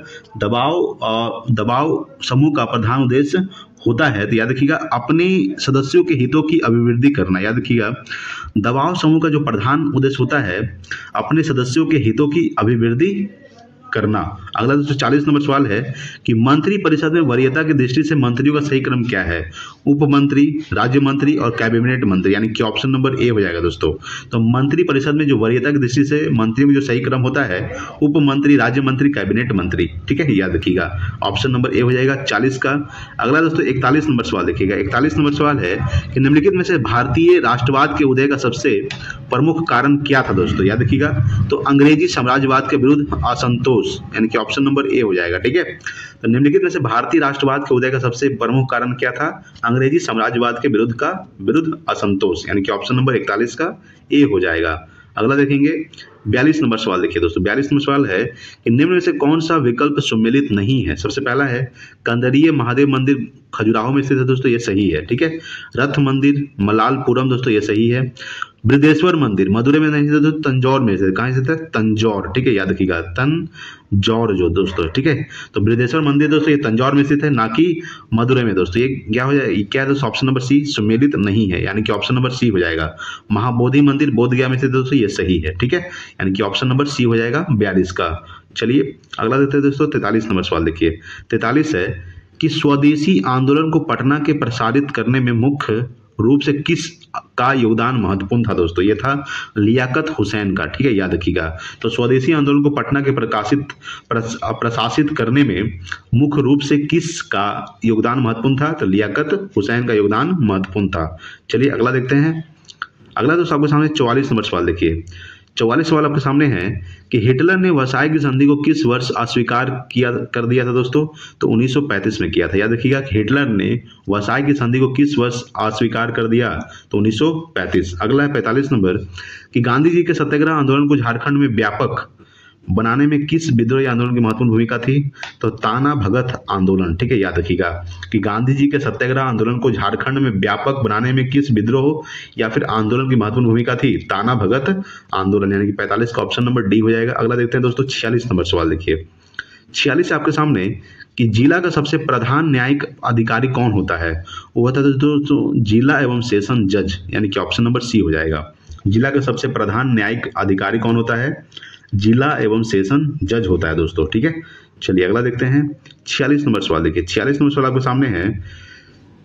दबाव समूह का प्रधान उद्देश्य होता है, तो याद रखिएगा अपने सदस्यों के हितों की अभिवृद्धि करना। याद रखिएगा दबाव समूह का जो प्रधान उद्देश्य होता है अपने सदस्यों के हितों की अभिवृद्धि करना। अगला दोस्तों 40 नंबर सवाल है कि मंत्री परिषद में वरीयता की दृष्टि से मंत्रियों का सही क्रम क्या है, उप मंत्री, राज्य मंत्री और कैबिनेट मंत्री, यानी कि ऑप्शन नंबर ए हो जाएगा दोस्तों। तो मंत्री परिषद में जो वरीयता की दृष्टि से मंत्रियों में जो सही क्रम होता है उप मंत्री, राज्य मंत्री, कैबिनेट मंत्री। ठीक है, याद रखिएगा ऑप्शन नंबर ए हो जाएगा 40 का। अगला दोस्तों 41 नंबर सवाल देखिएगा। 41 नंबर सवाल है कि निम्नलिखित में से भारतीय राष्ट्रवाद के उदय का सबसे प्रमुख कारण क्या था दोस्तों, याद रखिएगा तो अंग्रेजी साम्राज्यवाद के विरुद्ध असंतोष, यानी कि ऑप्शन नंबर ए हो जाएगा। ठीक है, तो निम्नलिखित में से भारतीय राष्ट्रवाद के उदय का सबसे प्रमुख कारण क्या था, अंग्रेजी साम्राज्यवाद के विरुद्ध असंतोष, यानी कि ऑप्शन नंबर 41 का ए हो जाएगा। अगला देखेंगे 42 नंबर सवाल देखिए दोस्तों। 42 नंबर सवाल है कि निम्न में से कौन सा विकल्प सम्मिलित नहीं है। सबसे पहला है कंदरीय महादेव मंदिर खजुराहो में स्थित है दोस्तों, ये सही है। ठीक है, रथ मंदिर मलालपुरम दोस्तों ये सही है। बृहदेश्वर मंदिर मदुरै में नहीं दोस्तों, तंजौर में से, कहाँ स्थित है, तंजौर। ठीक है, याद रखिएगा तंजौर जो दोस्तों। ठीक है, तो बृहदेश्वर मंदिर दोस्तों ये तंजौर में स्थित है, ना कि मदुरै में दोस्तों। ये क्या हो जाए, क्या है दोस्तों, ऑप्शन नंबर सी सम्मिलित नहीं है, यानी कि ऑप्शन नंबर सी हो जाएगा। महाबोधि मंदिर बोध गया में स्थित दोस्तों, ये सही है। ठीक है, यानी कि ऑप्शन नंबर सी हो जाएगा 42 का। चलिए अगला देते हैं दोस्तों 43 नंबर सवाल देखिए। 43 है कि स्वदेशी आंदोलन को पटना के प्रसारित करने में मुख्य रूप से किस का योगदान महत्वपूर्ण था दोस्तों, ये था लियाकत हुसैन का। ठीक है, याद रखिएगा तो स्वदेशी आंदोलन को पटना के प्रशासित करने में मुख्य रूप से किस का योगदान महत्वपूर्ण था, तो लियाकत हुसैन का योगदान महत्वपूर्ण था। चलिए अगला देखते हैं। अगला दोस्तों आपके सामने 44 नंबर सवाल देखिए। 44 सवाल आपके सामने है कि हिटलर ने वर्साई की संधि को किस वर्ष अस्वीकार कर दिया था दोस्तों, तो 1935 में किया था। याद रखिएगा कि हिटलर ने वर्साई की संधि को किस वर्ष अस्वीकार कर दिया, तो 1935। अगला है 45 नंबर कि गांधी जी के सत्याग्रह आंदोलन को झारखंड में व्यापक बनाने में किस विद्रोही आंदोलन की महत्वपूर्ण भूमिका थी, तो ताना भगत आंदोलन। ठीक है, याद रखिएगा कि गांधी जी के सत्याग्रह आंदोलन को झारखंड में व्यापक बनाने में किस विद्रोह या फिर आंदोलन की महत्वपूर्ण भूमिका थी, ताना भगत आंदोलन, यानी कि 45 का ऑप्शन नंबर डी हो जाएगा। अगला देखते हैं दोस्तों 46 नंबर सवाल देखिए। 46 आपके सामने कि जिला का सबसे प्रधान न्यायिक अधिकारी कौन होता है, वो होता है दोस्तों जिला एवं सेशन जज, यानी कि ऑप्शन नंबर सी हो जाएगा। जिला का सबसे प्रधान न्यायिक अधिकारी कौन होता है, जिला एवं सेशन जज होता है दोस्तों। ठीक है, चलिए अगला देखते हैं 46 नंबर सवाल देखिए। 46 नंबर सवाल आपके सामने है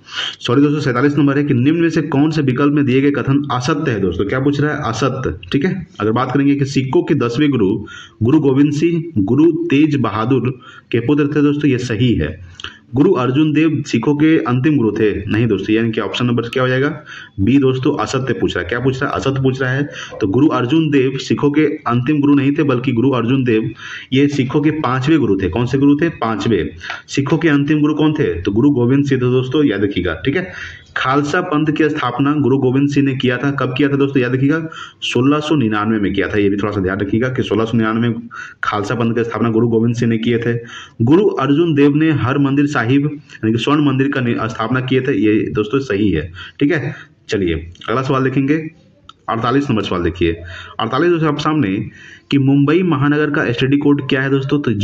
सॉरी दोस्तों 47 नंबर है कि निम्न में से कौन से विकल्प में दिए गए कथन असत्य है दोस्तों। क्या पूछ रहा है? असत्य। ठीक है, अगर बात करेंगे कि सिखों के 10वें गुरु गुरु गोविंद सिंह गुरु तेज बहादुर के पुत्र थे दोस्तों, ये सही है। गुरु अर्जुन देव सिखों के अंतिम गुरु थे, नहीं दोस्तों, यानी कि ऑप्शन नंबर क्या हो जाएगा? बी दोस्तों, असत्य पूछ रहा है। क्या पूछ रहा है? असत्य पूछ रहा है। तो गुरु अर्जुन देव सिखों के अंतिम गुरु नहीं थे, बल्कि गुरु अर्जुन देव ये सिखों के 5वें गुरु थे। कौन से गुरु थे? 5वें। सिखों के अंतिम गुरु कौन थे? तो गुरु गोविंद सिंह दोस्तों, याद रखिएगा। ठीक है, खालसा पंथ की स्थापना गुरु गोविंद सिंह ने किया था। कब किया था दोस्तों? याद रखिएगा, 1699 में किया था। ये भी थोड़ा सा ध्यान रखिएगा कि 1699 में खालसा पंथ की स्थापना गुरु गोविंद सिंह ने किए थे। गुरु अर्जुन देव ने हर मंदिर साहिब यानी कि स्वर्ण मंदिर का स्थापना किए थे। ये दोस्तों सही है। ठीक है, चलिए अगला सवाल देखेंगे। 48 नंबर सवाल देखिए। 48 दोस्तों आप सामने कि मुंबई महानगर का एसटीडी कोड क्या है दोस्तों? तो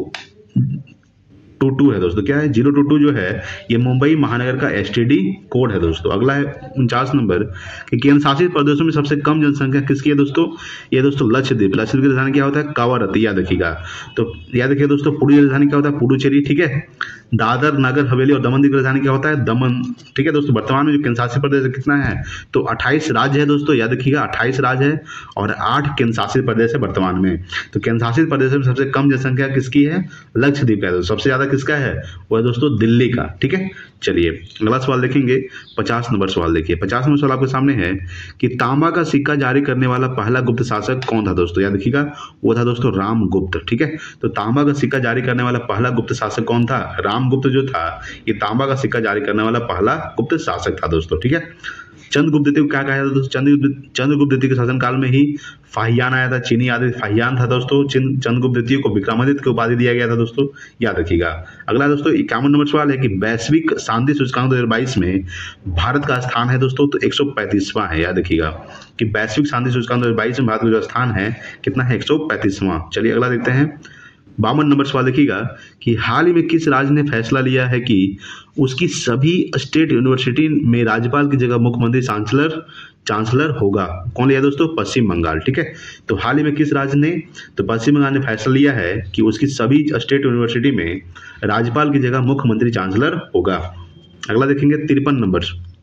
022 है दोस्तों। क्या है? 022 जो है ये मुंबई महानगर का एसटीडी कोड है दोस्तों। अगला है 49 नंबर कि केंद्र शासित प्रदेशों में सबसे कम जनसंख्या किसकी है दोस्तों? ये दोस्तों लक्षद्वीप। लक्षद्वीप की राजधानी क्या होता है? कावरत्ती, याद रखिएगा। तो याद रखिए दोस्तों, पुडुचेरी की राजधानी क्या होता है? पुडुचेरी। ठीक है, दादर नगर हवेली और दमन दीव की राजधानी क्या होता है? दमन। ठीक है दोस्तों, वर्तमान में जो केंद्र शासित प्रदेश कितना है? तो 28 राज्य है दोस्तों, याद रखिएगा 28 राज्य है और 8 केंद्र शासित प्रदेश है वर्तमान में। तो केंद्र शासित प्रदेश में सबसे कम जनसंख्या किसकी है? लक्षद्वीप का है। सबसे ज्यादा किसका है? वह दोस्तों दिल्ली का। ठीक है, चलिए अगला सवाल देखेंगे। 50 नंबर सवाल देखिए। 50 नंबर सवाल आपके सामने है कि तांबा का सिक्का जारी करने वाला पहला गुप्त शासक कौन था दोस्तों? याद रखिएगा, वो था दोस्तों रामगुप्त। ठीक है, तो तांबा का सिक्का जारी करने वाला पहला गुप्त शासक कौन था? रामगुप्त जो था ये तांबा का सिक्का जारी करने वाला पहला गुप्त शासक था दोस्तों। ठीक है, चंद्रगुप्त द्वितीय को क्या कहा जाता दोस्तों? चंद्रगुप्त द्वितीय के शासनकाल में ही फाहियान आया था, चीनी आदि फाहियान था दोस्तों। चंद्रगुप्त द्वितीय को विक्रमादित्य की उपाधि दिया गया था दोस्तों, याद रखिएगा। अगला दोस्तों 51 नंबर सवाल है कि वैश्विक शांति सूचकांक 2022 में भारत का स्थान है दोस्तों, तो 135वां है। याद रखिएगा कि वैश्विक शांति सूचकांक 2022 में भारत का जो स्थान है कितना है? 135वां। चलिए अगला देखते हैं। 52 नंबर सवाल देखिएगा कि हाल ही में किस राज्य ने फैसला लिया है कि उसकी सभी स्टेट यूनिवर्सिटी में राज्यपाल की जगह मुख्यमंत्री चांसलर होगा? कौन लिया दोस्तों? पश्चिम बंगाल। ठीक है, तो हाल ही में किस राज्य ने? तो पश्चिम बंगाल ने फैसला लिया है कि उसकी सभी स्टेट यूनिवर्सिटी में राज्यपाल की जगह मुख्यमंत्री चांसलर होगा। अगला देखेंगे 53 नंबर।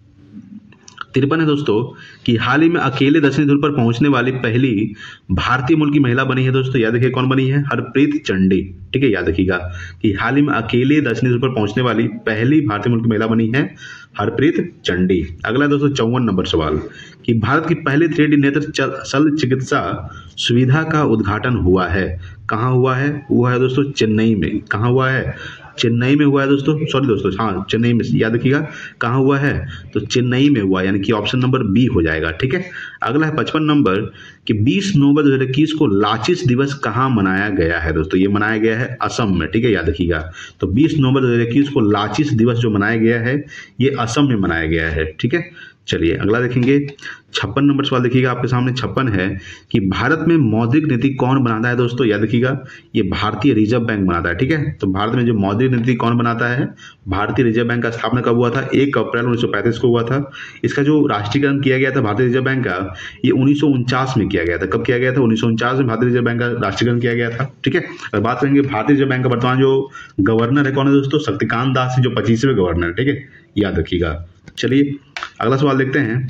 53 है दोस्तों कि हाल ही में अकेले दक्षिणी ध्रुव पर पहुंचने वाली पहली भारतीय मूल की महिला बनी है दोस्तों। याद रखिए कौन बनी है? हरप्रीत चंडी। ठीक है, याद रखिएगा कि हाल ही में अकेले दक्षिणी ध्रुव पर पहुंचने वाली पहली भारतीय मूल की महिला बनी है हरप्रीत चंडी। अगला दोस्तों 54 नंबर सवाल कि भारत की पहली 3D नेत्र शल्य चिकित्सा सुविधा का उद्घाटन हुआ है। कहाँ हुआ है? हुआ है दोस्तों चेन्नई में। कहाँ हुआ है? चेन्नई में हुआ है दोस्तों। सॉरी दोस्तों, हाँ चेन्नई में, याद रखिएगा कहाँ हुआ है? तो चेन्नई में हुआ, यानी कि ऑप्शन नंबर बी हो जाएगा। ठीक है, अगला है 55 नंबर कि 20 नवंबर 2021 को लाचिस दिवस कहाँ मनाया गया है दोस्तों? ये मनाया गया है असम में। ठीक है, याद रखिएगा। तो 20 नवंबर 2021 को लाचिस दिवस जो मनाया गया है ये असम में मनाया गया है। ठीक है, चलिए अगला देखेंगे। 56 नंबर सवाल देखिएगा आपके सामने। 56 है कि भारत में मौद्रिक नीति कौन बनाता है दोस्तों? याद रखिएगा ये भारतीय रिजर्व बैंक बनाता है। ठीक है, तो भारत में जो मौद्रिक नीति कौन बनाता है? भारतीय रिजर्व बैंक का स्थापना कब हुआ था? 1 अप्रैल 1935 को हुआ था। इसका जो राष्ट्रीयकरण किया गया था भारतीय रिजर्व बैंक का, ये 1949 में किया गया था। कब किया गया था? 1949 में भारतीय रिजर्व बैंक का राष्ट्रीयकरण किया गया था। ठीक है, अगर बात करेंगे भारतीय रिजर्व बैंक का वर्तमान जो गवर्नर है कौन है दोस्तों? शक्तिकांत दास जो 25वें गवर्नर है। ठीक है, याद रखिएगा। चलिए अगला सवाल देखते हैं।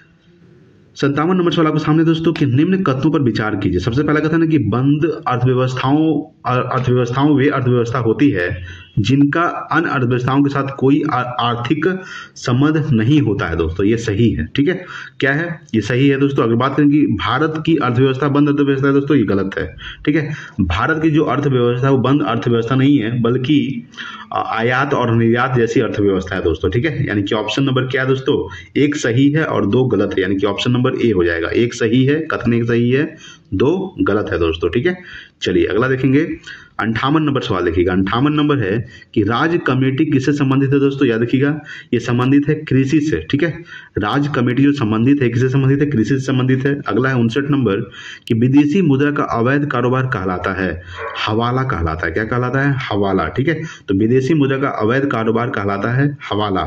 57 नंबर सवाल आपके सामने दोस्तों कि निम्न कथनों पर विचार कीजिए। सबसे पहला कथन है कि बंद अर्थव्यवस्थाओं वे अर्थव्यवस्था होती है जिनका अन्य अर्थव्यवस्थाओं के साथ कोई आर्थिक संबंध नहीं होता है दोस्तों। ये सही है। ठीक है, क्या है? ये सही है दोस्तों। अगर बात करें कि भारत की अर्थव्यवस्था बंद अर्थव्यवस्था है दोस्तों, ये गलत है। ठीक है, भारत की जो अर्थव्यवस्था है वो बंद अर्थव्यवस्था नहीं है, बल्कि आयात और निर्यात जैसी अर्थव्यवस्था है दोस्तों। ठीक है, यानी कि ऑप्शन नंबर क्या है दोस्तों? 1 सही है और 2 गलत है, यानी कि ऑप्शन नंबर ए हो जाएगा। 1 सही है, कथन 1 सही है, 2 गलत है दोस्तों। ठीक है, चलिए अगला देखेंगे। 58 नंबर सवाल देखिएगा। 58 नंबर है कि राज्य कमेटी किससे संबंधित है दोस्तों? याद रखिएगा ये संबंधित है कृषि से। ठीक है, राज्य कमेटी जो संबंधित है किससे संबंधित है? कृषि से संबंधित है। अगला है 59 नंबर कि विदेशी मुद्रा का अवैध कारोबार कहलाता है हवाला कहलाता है। क्या कहलाता है? हवाला। ठीक है, तो विदेशी मुद्रा का अवैध कारोबार कहलाता है हवाला।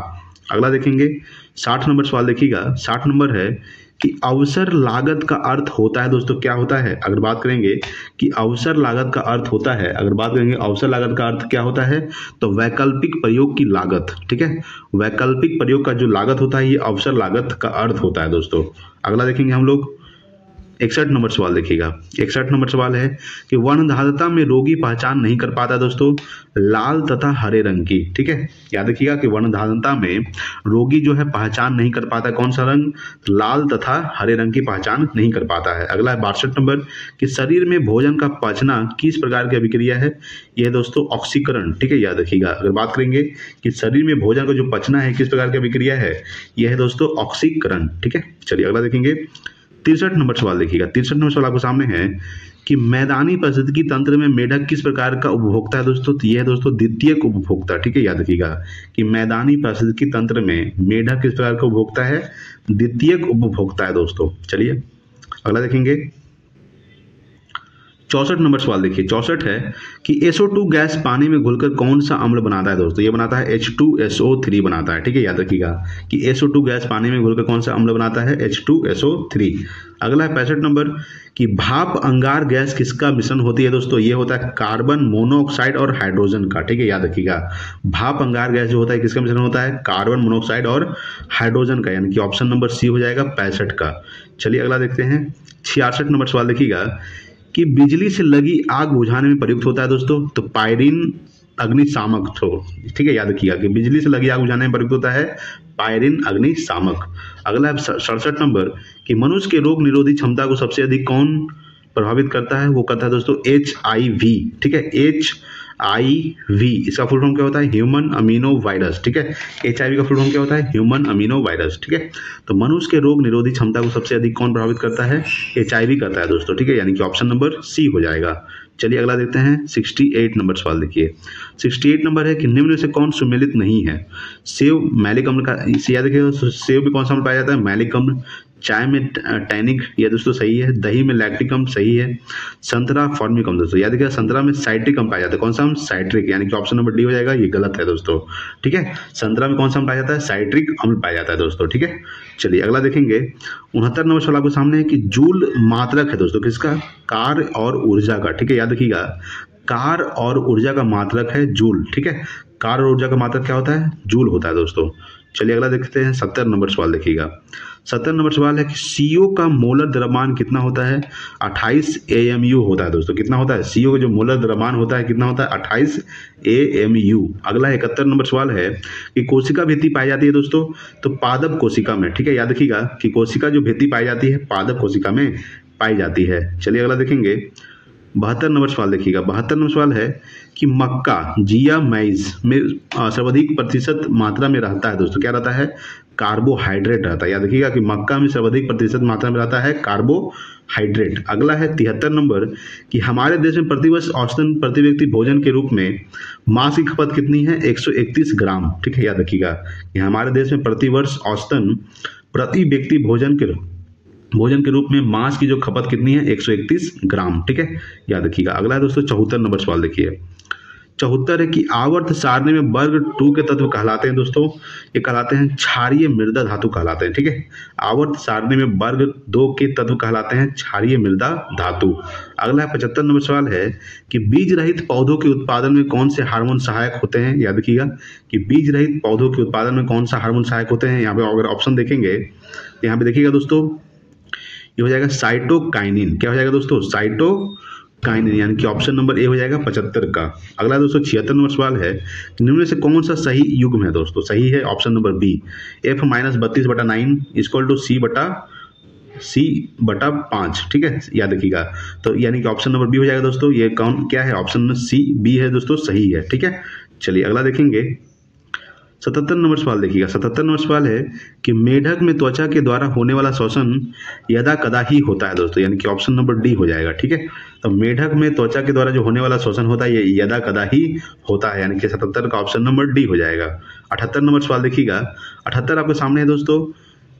अगला देखेंगे 60 नंबर सवाल देखिएगा। 60 नंबर है कि अवसर लागत का अर्थ होता है दोस्तों, क्या होता है? अगर बात करेंगे कि अवसर लागत का अर्थ होता है, अगर बात करेंगे अवसर लागत का अर्थ क्या होता है, तो वैकल्पिक प्रयोग की लागत। ठीक है, वैकल्पिक प्रयोग का जो लागत होता है ये अवसर लागत का अर्थ होता है दोस्तों। अगला देखेंगे हम लोग 61 नंबर सवाल देखिएगा। 61 नंबर सवाल है कि वर्णधारता में रोगी पहचान नहीं कर पाता दोस्तों लाल तथा हरे रंग की। ठीक है, याद रखिएगा कि वर्णधारता में रोगी जो है पहचान नहीं कर पाता कौन सा रंग, लाल तथा हरे रंग की पहचान नहीं कर पाता है। अगला है 62 नंबर कि शरीर में भोजन का पचना किस प्रकार की अभिक्रिया है, यह दोस्तों ऑक्सीकरण। ठीक है, याद रखिएगा अगर बात करेंगे कि शरीर में भोजन का जो पचना है किस प्रकार की अभिक्रिया है, यह है दोस्तों ऑक्सीकरण। ठीक है, चलिए अगला देखेंगे 63 नंबर सवाल देखिएगा। 63 नंबर सवाल आपके सामने है कि मैदानी पारिस्थितिकी तंत्र में मेढक किस प्रकार का उपभोक्ता है दोस्तों, तो यह है दोस्तों द्वितीयक उपभोक्ता। ठीक है, याद रखिएगा कि मैदानी पारिस्थितिकी तंत्र में मेढक किस प्रकार का उपभोक्ता है, द्वितीयक उपभोक्ता है दोस्तों। चलिए अगला देखेंगे 64 नंबर सवाल देखिए। 64 है कि SO2 गैस पानी में घुलकर कौन सा अम्ल बनाता है दोस्तों, ये बनाता है H2SO3 बनाता है। ठीक है, याद रखिएगा कि SO2 गैस पानी में घुलकर कौन सा अम्ल बनाता है, H2SO3। अगला है 65 नंबर कि भाप अंगार गैस किसका मिश्रण होती है दोस्तों, ये होता है कार्बन मोनोऑक्साइड और हाइड्रोजन का। ठीक है, याद रखिएगा भाप अंगार गैस जो होता है किसका मिश्रण होता है, कार्बन मोनोऑक्साइड और हाइड्रोजन का, यानी कि ऑप्शन नंबर सी हो जाएगा 65 का। चलिए अगला देखते हैं 66 नंबर सवाल देखिएगा कि बिजली से लगी आग बुझाने में प्रयुक्त होता है दोस्तों, तो पायरीन अग्निशामक। तो ठीक है, याद रखिएगा कि बिजली से लगी आग बुझाने में प्रयुक्त होता है पायरीन अग्निशामक। अगला है 67 नंबर कि मनुष्य के रोग निरोधी क्षमता को सबसे अधिक कौन प्रभावित करता है, वो करता है दोस्तों HIV। ठीक है, HIV इसका फुल फॉर्म क्या होता है, ह्यूमन अमीनो वायरस। ठीक है, HIV का फुल फॉर्म क्या होता है, ह्यूमन अमीनो वायरस। ठीक है, तो मनुष्य के रोग निरोधी क्षमता को सबसे अधिक कौन प्रभावित करता है, HIV करता है दोस्तों। ठीक है, यानी कि ऑप्शन नंबर सी हो जाएगा। चलिए अगला देखते हैं 68 नंबर सवाल देखिए। 68 नंबर है कि निम्न में से कौन सुमेलित नहीं है, सेव मैलिक अम्ल का, इसे याद रखिएगा सेव में कौन सा अम्ल पाया जाता है, मैलिक अम्ल। चाय में टैनिक, यह दोस्तों सही है। दही में लैक्टिक अम्ल सही है। संतरा फॉर्मिक अम्ल दोस्तों, याद रखिएगा संतरा में साइट्रिक अम्ल पाया जाता है, कौन सा अम्ल, साइट्रिक, यानी कि ऑप्शन नंबर डी हो जाएगा, ये गलत है दोस्तों। ठीक है, संतरा में कौन सा अम्ल पाया जाता है, साइट्रिक अम्ल पाया जाता है दोस्तों। ठीक है, चलिए अगला देखेंगे 69 नंबर सवाल आपके सामने है कि जूल मात्रक है दोस्तों किसका, कार्य और ऊर्जा का। ठीक है, याद रखिएगा कार्य और ऊर्जा का मात्रक है जूल। ठीक है, कार्य और ऊर्जा का मात्रक क्या होता है, जूल होता है दोस्तों। चलिए अगला देखते हैं 70 नंबर सवाल देखिएगा। 70 नंबर सवाल है कि CO का मोलर द्रव्यमान कितना होता है, 28 AMU होता है दोस्तों। कितना होता है, CO का जो मोलर द्रव्यमान होता है कितना होता है, 28 AMU। अगला 71 नंबर सवाल है कि कोशिका भित्ति पाई जाती है दोस्तों, तो पादप कोशिका में। ठीक है, याद रखिएगा कि कोशिका जो भित्ति पाई जाती है पादप कोशिका में पाई जाती है। चलिए अगला देखेंगे 72 नंबर सवाल देखिएगा। 72 नंबर सवाल है कि मक्का जिया मैइज में सर्वाधिक प्रतिशत मात्रा में रहता है दोस्तों, क्या रहता है, कार्बोहाइड्रेट रहता है। याद रखिएगा कि मक्का में सर्वाधिक प्रतिशत मात्रा में रहता है कार्बोहाइड्रेट। अगला है 73 नंबर कि हमारे देश में प्रतिवर्ष औसतन प्रति व्यक्ति भोजन के रूप में मांस की खपत कितनी है, 131 ग्राम। ठीक है, याद रखिएगा कि हमारे देश में प्रतिवर्ष औसतन प्रति व्यक्ति भोजन के रूप में मांस की जो खपत कितनी है, 131 ग्राम। ठीक है, याद रखिएगा। अगला है दोस्तों 74 नंबर सवाल देखिए। 74 है कि आवर्त सारणी में वर्ग 2 के तत्व कहलाते हैं दोस्तों, ये कहलाते हैं क्षारीय मृदा धातु कहलाते हैं। ठीक है, आवर्त सारणी में वर्ग 2 के तत्व कहलाते हैं क्षारीय मृदा धातु। अगला है 75 नंबर सवाल है कि बीज रहित पौधों के उत्पादन में कौन से हार्मोन सहायक होते हैं। याद रखिएगा कि बीज रहित पौधों के उत्पादन में कौन सा हार्मोन सहायक होते हैं। यहाँ पे अगर ऑप्शन देखेंगे, यहाँ पे देखिएगा दोस्तों, ये हो जाएगा साइटोकाइनिन। क्या हो जाएगा दोस्तों, साइटोकाइनिन, यानी कि ऑप्शन नंबर ए हो जाएगा 75 का। अगला दोस्तों 76 नंबर सवाल है निम्न में से कौन सा सही युग्म है दोस्तों, सही है option number B, F-32/9 equal to C/5। ठीक है, याद रखिएगा, तो यानी कि ऑप्शन नंबर बी हो जाएगा दोस्तों। ये कौन क्या है, ऑप्शन नंबर सी बी है दोस्तों, सही है। ठीक है, चलिए अगला देखेंगे 77 नंबर सवाल देखिएगा। 77 नंबर सवाल है कि मेढक में त्वचा के द्वारा होने वाला शोषण यदा कदा ही होता है दोस्तों, यानी कि ऑप्शन नंबर डी हो जाएगा। ठीक है, तो मेढक में त्वचा के द्वारा जो होने वाला शोषण होता है ये यदा कदा ही होता है, यानी कि 77 का ऑप्शन नंबर डी हो जाएगा। 78 नंबर सवाल देखिएगा। 78 आपके सामने है दोस्तों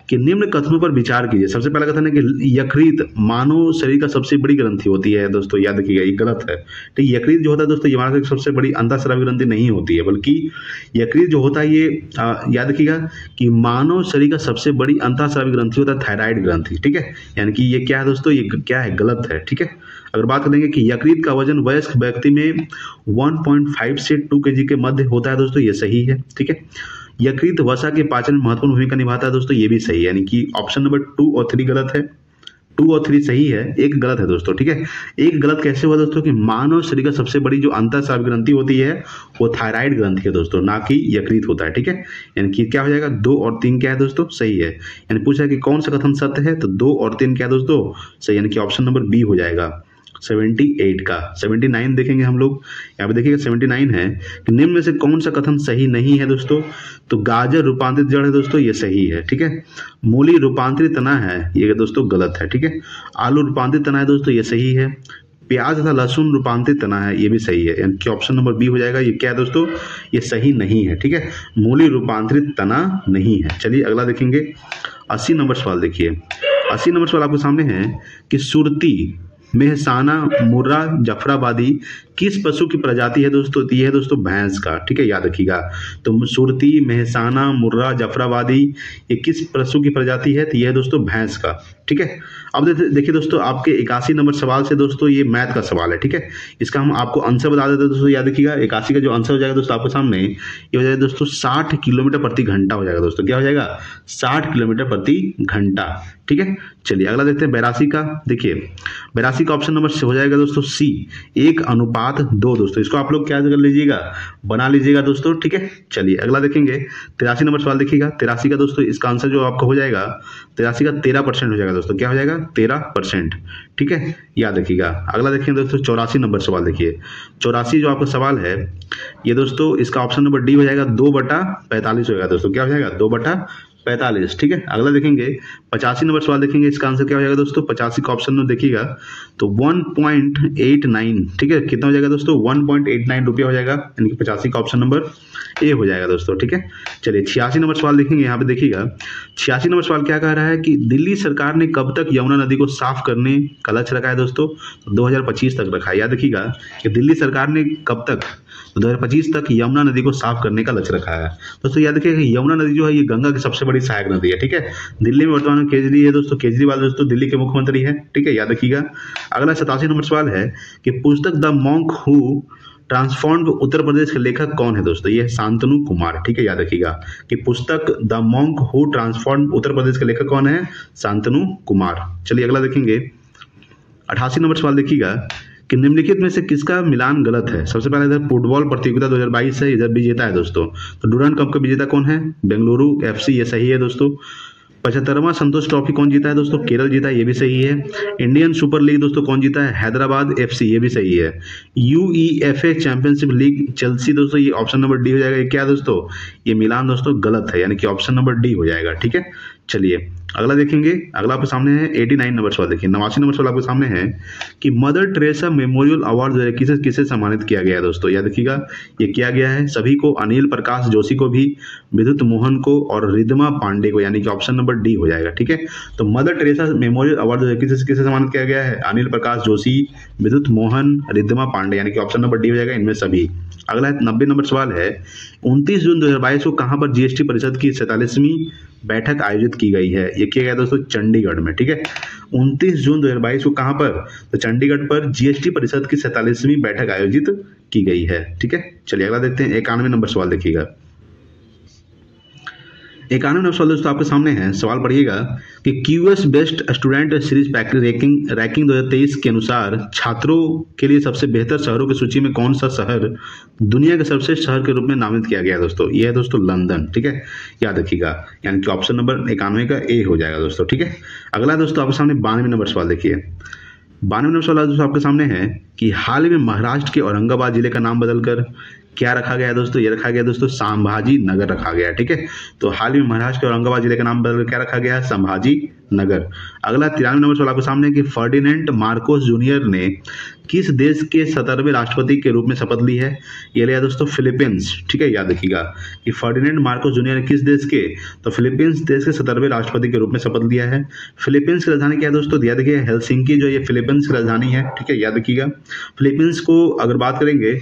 कि निम्न कथनों पर विचार कीजिए। सबसे पहला कथन है कि यकृत मानव शरीर का सबसे बड़ी ग्रंथि होती है दोस्तों, याद रखिएगा ये गलत है। ठीक, यकृत जो होता है दोस्तों ये हमारे सबसे बड़ी अंतःस्रावी ग्रंथि नहीं होती है, बल्कि यकृत जो होता है ये याद रखिएगा कि मानव शरीर का सबसे बड़ी अंतःस्रावी ग्रंथि होता है थायराइड ग्रंथि। ठीक है, यानी कि ये क्या है दोस्तों, ये क्या है, गलत है। ठीक है, अगर बात करेंगे कि यकृत का वजन वयस्क व्यक्ति में 1.5 से 2 kg के मध्य होता है दोस्तों, ये सही है। ठीक है, यकृत वसा के पाचन में महत्वपूर्ण भूमिका निभाता है दोस्तों, ये भी सही है। यानी कि ऑप्शन नंबर 2 और 3 गलत है, 2 और 3 सही है, एक गलत है दोस्तों। ठीक है, एक गलत कैसे हुआ दोस्तों कि मानव शरीर का सबसे बड़ी जो अंतःस्रावी ग्रंथि होती है वो थायराइड ग्रंथि है दोस्तों, ना कि यकृत होता है। ठीक है, यानी कि क्या हो जाएगा, 2 और 3 क्या है दोस्तों, सही है। यानी पूछा है कि कौन सा कथन सत्य है, तो 2 और 3 क्या है दोस्तों, सही, यानी कि ऑप्शन नंबर बी हो जाएगा 78 का। 79 देखेंगे हम लोग, यहाँ पे देखिएगा 79 है कि निम्न में से कौन सा कथन सही नहीं है दोस्तों, तो गाजर रूपांतरित जड़ है दोस्तों, ये सही है। ठीक है, मूली रूपांतरित तना है, ये दोस्तों गलत है। ठीक है, आलू रूपांतरित तना है दोस्तों, ये सही है। प्याज तथा लहसुन रूपांतरित तना है, ये भी सही है, यानी कि ऑप्शन नंबर बी हो जाएगा। ये क्या है दोस्तों, ये सही नहीं है। ठीक है, मूली रूपांतरित तना नहीं है। चलिए अगला देखेंगे, 80 नंबर सवाल देखिए। 80 नंबर सवाल आपके सामने है कि सुरती, मेहसाना, मुर्रा, जफराबादी किस पशु की प्रजाति है दोस्तों, तो ये है दोस्तों भैंस का। ठीक है, याद रखिएगा। तो सुरती, मेहसाना, मुर्रा, जफराबादी ये किस पशु की प्रजाति है, तो ये है दोस्तों भैंस का। ठीक है, अब देखिए दोस्तों आपके 81 नंबर सवाल से दोस्तों ये मैथ का सवाल है। ठीक है, इसका हम आपको आंसर बता देते हैं दोस्तों, याद रखिएगा। 81 का जो आंसर हो जाएगा दोस्तों आपके सामने, ये हो जाएगा दोस्तों 60 किलोमीटर प्रति घंटा हो जाएगा दोस्तों। क्या हो जाएगा, 60 किलोमीटर प्रति घंटा। ठीक है, चलिए अगला देखते हैं 82 का। देखिए 82 का ऑप्शन नंबर हो जाएगा दोस्तों सी, 1:2 दोस्तों। इसको आप लोग क्या कर लीजिएगा, बना लीजिएगा दोस्तों। ठीक है, चलिए अगला देखेंगे 83 नंबर सवाल देखिएगा। 83 का दोस्तों इसका आंसर जो आपका हो जाएगा 83 का 13% हो जाएगा दोस्तों। क्या हो जाएगा, 13%। ठीक है, याद रखिएगा। अगला देखेंगे दोस्तों 84 नंबर सवाल देखिए। 84 जो आपका सवाल है ये दोस्तों इसका ऑप्शन नंबर डी हो जाएगा, 2/45 हो जाएगा दोस्तों। क्या हो जाएगा, 2/45। ठीक है, अगला देखेंगे 85 नंबर सवाल देखेंगे। इसका आंसर क्या हो जाएगा दोस्तों, 85 का ऑप्शन में देखिएगा तो 1.89। ठीक है, कितना हो जाएगा दोस्तों, 1.89 रुपया हो जाएगा, यानी कि 85 का ऑप्शन नंबर ए हो जाएगा दोस्तों। ठीक है, चलिए 86 नंबर सवाल देखेंगे। यहाँ पे देखिएगा 86 नंबर सवाल क्या कह रहा है कि दिल्ली सरकार ने कब तक यमुना नदी को साफ करने का लक्ष्य रखा है दोस्तों, तो 2025 तक रखा है। याद रखिएगा कि दिल्ली सरकार ने कब तक, तो 2025 तक यमुना नदी को साफ करने का लक्ष्य रखा है दोस्तों। याद रखिएगा कि यमुना नदी जो है ये गंगा की सबसे बड़ी सहायक नदी है। ठीक है, दिल्ली में वर्तमान में केजरीवाल है दोस्तों, केजरीवाल दोस्तों दिल्ली के मुख्यमंत्री है। ठीक है, याद रखिएगा। अगला 87 नंबर सवाल है कि पुस्तक the monk who transformed Uttar Pradesh के लेखक कौन है दोस्तों, ये है शांतनु कुमार। ठीक है, याद रखिएगा कि पुस्तक the monk who transformed Uttar Pradesh के लेखक कौन है, शांतनु कुमार। चलिए अगला देखेंगे 88 नंबर सवाल देखिएगा कि निम्नलिखित में से किसका मिलान गलत है। सबसे पहले इधर फुटबॉल प्रतियोगिता 2022 है, इधर विजेता है दोस्तों, तो डूरांड कप का विजेता कौन है, बेंगलुरु FC, ये सही है दोस्तों। 75वां संतोष ट्रॉफी कौन जीता है दोस्तों, केरल जीता है, ये भी सही है। इंडियन सुपर लीग दोस्तों कौन जीता है, हैदराबाद FC, ये भी सही है। UEFA चैंपियनशिप लीग चेल्सी दोस्तों, ये ऑप्शन नंबर डी हो जाएगा। ये क्या दोस्तों, ये मिलान दोस्तों गलत है, यानी कि ऑप्शन नंबर डी हो जाएगा। ठीक है, चलिए अगला देखेंगे। अगला आपके सामने है 89 नंबर सवाल देखिए। 89 नंबर सवाल आपके सामने है कि मदर टेरेसा मेमोरियल अवार्ड जो है किसे सम्मानित किया गया है दोस्तों। याद रखिएगा ये किया गया है सभी को, अनिल प्रकाश जोशी को भी, विद्युत मोहन को और रिद्धिमा पांडे को, यानी कि ऑप्शन नंबर डी हो जाएगा। ठीक है, तो मदर टेरेसा मेमोरियल अवार्ड जो है किसे सम्मानित किया गया है, अनिल प्रकाश जोशी, विद्युत मोहन, रिद्धिमा पांडे, यानी कि ऑप्शन नंबर डी हो जाएगा इनमें सभी। अगला 90 नंबर सवाल है 29 जून 2022 को कहां पर GST परिषद की 47वीं बैठक आयोजित की गई है। ये किया गया दोस्तों चंडीगढ़ में। ठीक है, 29 जून 2022 को कहां पर, तो चंडीगढ़ पर GST परिषद की 47वीं बैठक आयोजित की गई है। ठीक है, चलिए अगला देखते हैं 91 नंबर सवाल देखिएगा। 91 नंबर सवाल दोस्तों आपके सामने है। सवाल पढ़िएगा कि QS best student series ranking 2023 के अनुसार छात्रों के लिए सबसे बेहतर शहरों की सूची में कौन सा शहर दुनिया के सर्वश्रेष्ठ शहर के रूप में नामित किया गया दोस्तों, यह है दोस्तों लंदन। ठीक है, याद रखिएगा, यानी कि ऑप्शन नंबर 91 का ए हो जाएगा दोस्तों। ठीक है, अगला दोस्तों आपके सामने 92 नंबर सवाल देखिए। 92 नंबर सवाल दोस्तों आपके सामने है कि हाल में महाराष्ट्र के औरंगाबाद जिले का नाम बदलकर क्या रखा गया है दोस्तों, ये रखा गया है दोस्तों संभाजी नगर रखा गया है। ठीक है, तो हाल ही में महाराष्ट्र के औरंगाबाद जिले का नाम बदल क्या रखा गया है, संभाजी नगर। अगला 93 नंबर सवाल आपके सामने कि फर्डिनेंड मार्कोस जूनियर ने किस देश के 17वें राष्ट्रपति के रूप में शपथ ली है, ये लिया दोस्तों फिलीपींस। ठीक है, याद रखिएगा कि फर्डिनेंड मार्कोस जूनियर ने किस देश के, तो फिलीपींस देश के 17वें राष्ट्रपति के रूप में शपथ लिया है। फिलीपींस की राजधानी क्या है दोस्तों, याद रखिए हेलसिंकी जो ये फिलीपींस की राजधानी है। ठीक है, याद रखिएगा। फिलीपींस को अगर बात करेंगे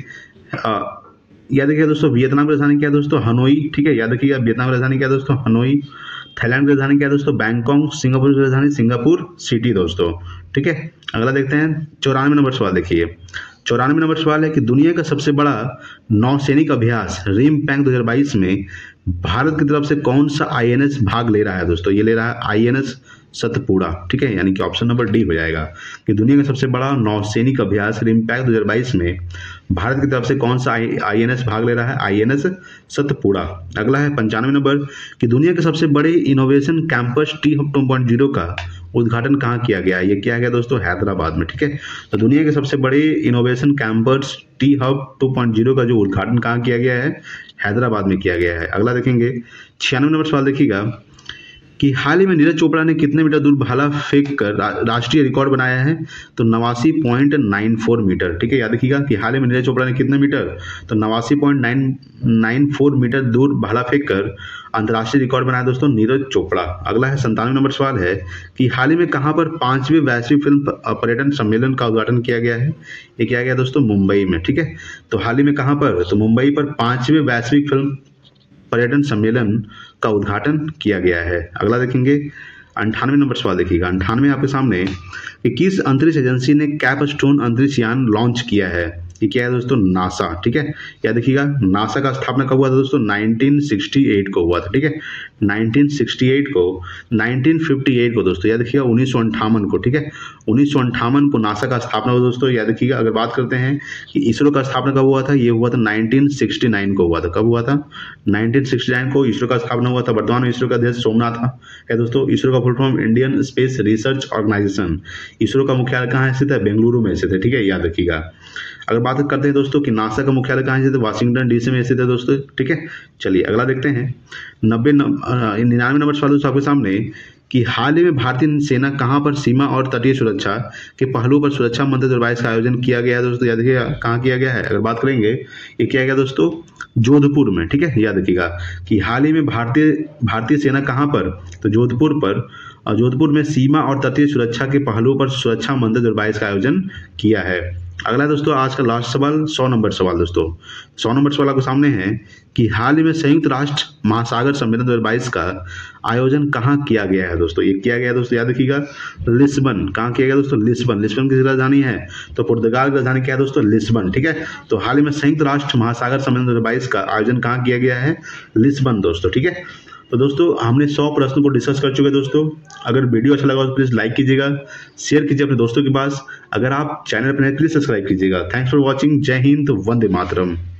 याद रखिएगा दोस्तों, वियतनाम की राजधानी क्या है दोस्तों, हनोई। ठीक है, याद रखिएगा वियतनाम की राजधानी क्या है दोस्तों, हनोई। थाईलैंड की राजधानी क्या है दोस्तों, बैंकॉक। सिंगापुर की राजधानी सिंगापुर सिटी दोस्तों। ठीक है, अगला देखते हैं 94 नंबर सवाल। देखिए 94 नंबर सवाल है कि दुनिया का सबसे बड़ा नौसैनिक अभ्यास रिमपैंग 2022 में भारत की तरफ से कौन सा आईएनएस भाग ले रहा है दोस्तों, ये ले रहा है आईएनएस सतपुड़ा। ठीक है, यानी कि ऑप्शन नंबर डी हो जाएगा कि दुनिया का सबसे बड़ा नौसैनिक अभ्यास रिमपैक्ट 2022 में भारत की तरफ से कौन सा आईएनएस भाग ले रहा है, आईएनएस सतपुड़ा। अगला है 95 नंबर कि दुनिया के सबसे बड़े इनोवेशन कैंपस टी हब 2.0 का उद्घाटन कहाँ किया गया है, ये किया गया दोस्तों हैदराबाद में। ठीक है, तो दुनिया के सबसे बड़े इनोवेशन कैंपस टी हब 2.0 का जो उद्घाटन कहाँ किया गया है, हैदराबाद में किया गया है। अगला देखेंगे 96 नंबर सवाल। देखिएगा कि हाल ही में नीरज चोपड़ा ने कितने मीटर दूर भाला फेंक कर राष्ट्रीय रिकॉर्ड बनाया है, तो 89.94 मीटर। ठीक है, याद रखिएगा कि हाल ही में नीरज चोपड़ा ने कितने मीटर, तो 89.94 मीटर दूर भाला फेंक कर अंतर्राष्ट्रीय रिकॉर्ड बनाया दोस्तों नीरज चोपड़ा। अगला है 97 नंबर सवाल है कि हाल ही में कहां पर 5वें वैश्विक फिल्म पर्यटन सम्मेलन का उद्घाटन किया गया है, ये किया गया दोस्तों मुंबई में। ठीक है, तो हाल ही में कहां पर, तो मुंबई पर 5वें वैश्विक फिल्म पर्यटन सम्मेलन का उद्घाटन किया गया है। अगला देखेंगे 98 नंबर सवाल। देखिएगा 98 आपके सामने कि किस अंतरिक्ष एजेंसी ने कैपस्टोन अंतरिक्ष यान लॉन्च किया है, ये क्या है दोस्तों, नासा। ठीक है, या देखिएगा नासा का स्थापना कब हुआ था दोस्तों, 1968 को हुआ था। ठीक है, 1968 को 1958 को दोस्तों, याद रखिएगा 1958 को। ठीक है, 1958 को नासा का स्थापना हुआ दोस्तों, याद रखिएगा। अगर बात करते हैं कि इसरो का स्थापना कब हुआ था, ये हुआ था 1969 को हुआ था। कब हुआ था, 1969 को इसरो का स्थापना हुआ था। वर्तमान में इसरो का अध्यक्ष सोमनाथ है दोस्तों। इसरो का full form Indian space research organisation. ISRO का मुख्यालय कहाँ स्थित है, बेंगलुरु में स्थित है। ठीक है, याद रखिएगा। अगर बात करते हैं दोस्तों कि नासा का मुख्यालय कहाँ स्थित है, वाशिंगटन डीसी में स्थित है दोस्तों। ठीक है, चलिए अगला देखते हैं 99 नंबर सवाल दोस्तों आपके सामने कि हाल ही में भारतीय सेना कहां पर सीमा और तटीय सुरक्षा के पहलुओं पर सुरक्षा मंत्री 2022 का आयोजन किया गया है दोस्तों, याद रखिएगा कहाँ किया गया है। अगर बात करेंगे ये किया गया दोस्तों जोधपुर में। ठीक है, याद रखिएगा कि हाल ही में भारतीय सेना कहां पर, तो जोधपुर में सीमा और तटीय सुरक्षा के पहलुओं पर सुरक्षा मंत्री 2022 का आयोजन किया है। अगला दोस्तों आज का लास्ट सवाल 100 नंबर सवाल दोस्तों। 100 नंबर सवाल आपके सामने है कि हाल ही में संयुक्त राष्ट्र महासागर सम्मेलन 2022 का आयोजन कहाँ किया गया है दोस्तों, ये किया गया दोस्तों, याद रखिएगा लिस्बन। कहाँ किया गया दोस्तों, लिस्बन। लिस्बन की राजधानी है, तो पुर्तगाल की राजधानी क्या है दोस्तों, लिस्बन। ठीक है, तो हाल ही में संयुक्त राष्ट्र महासागर सम्मेलन 2022 का आयोजन कहाँ किया गया है, लिस्बन दोस्तों। ठीक है, तो दोस्तों हमने 100 प्रश्नों को डिस्कस कर चुके हैं दोस्तों। अगर वीडियो अच्छा लगा तो प्लीज़ लाइक कीजिएगा, शेयर कीजिए अपने दोस्तों के पास। अगर आप चैनल पर नए प्लीज़ सब्सक्राइब कीजिएगा। Thanks for watching. जय हिंद, वंदे मातरम।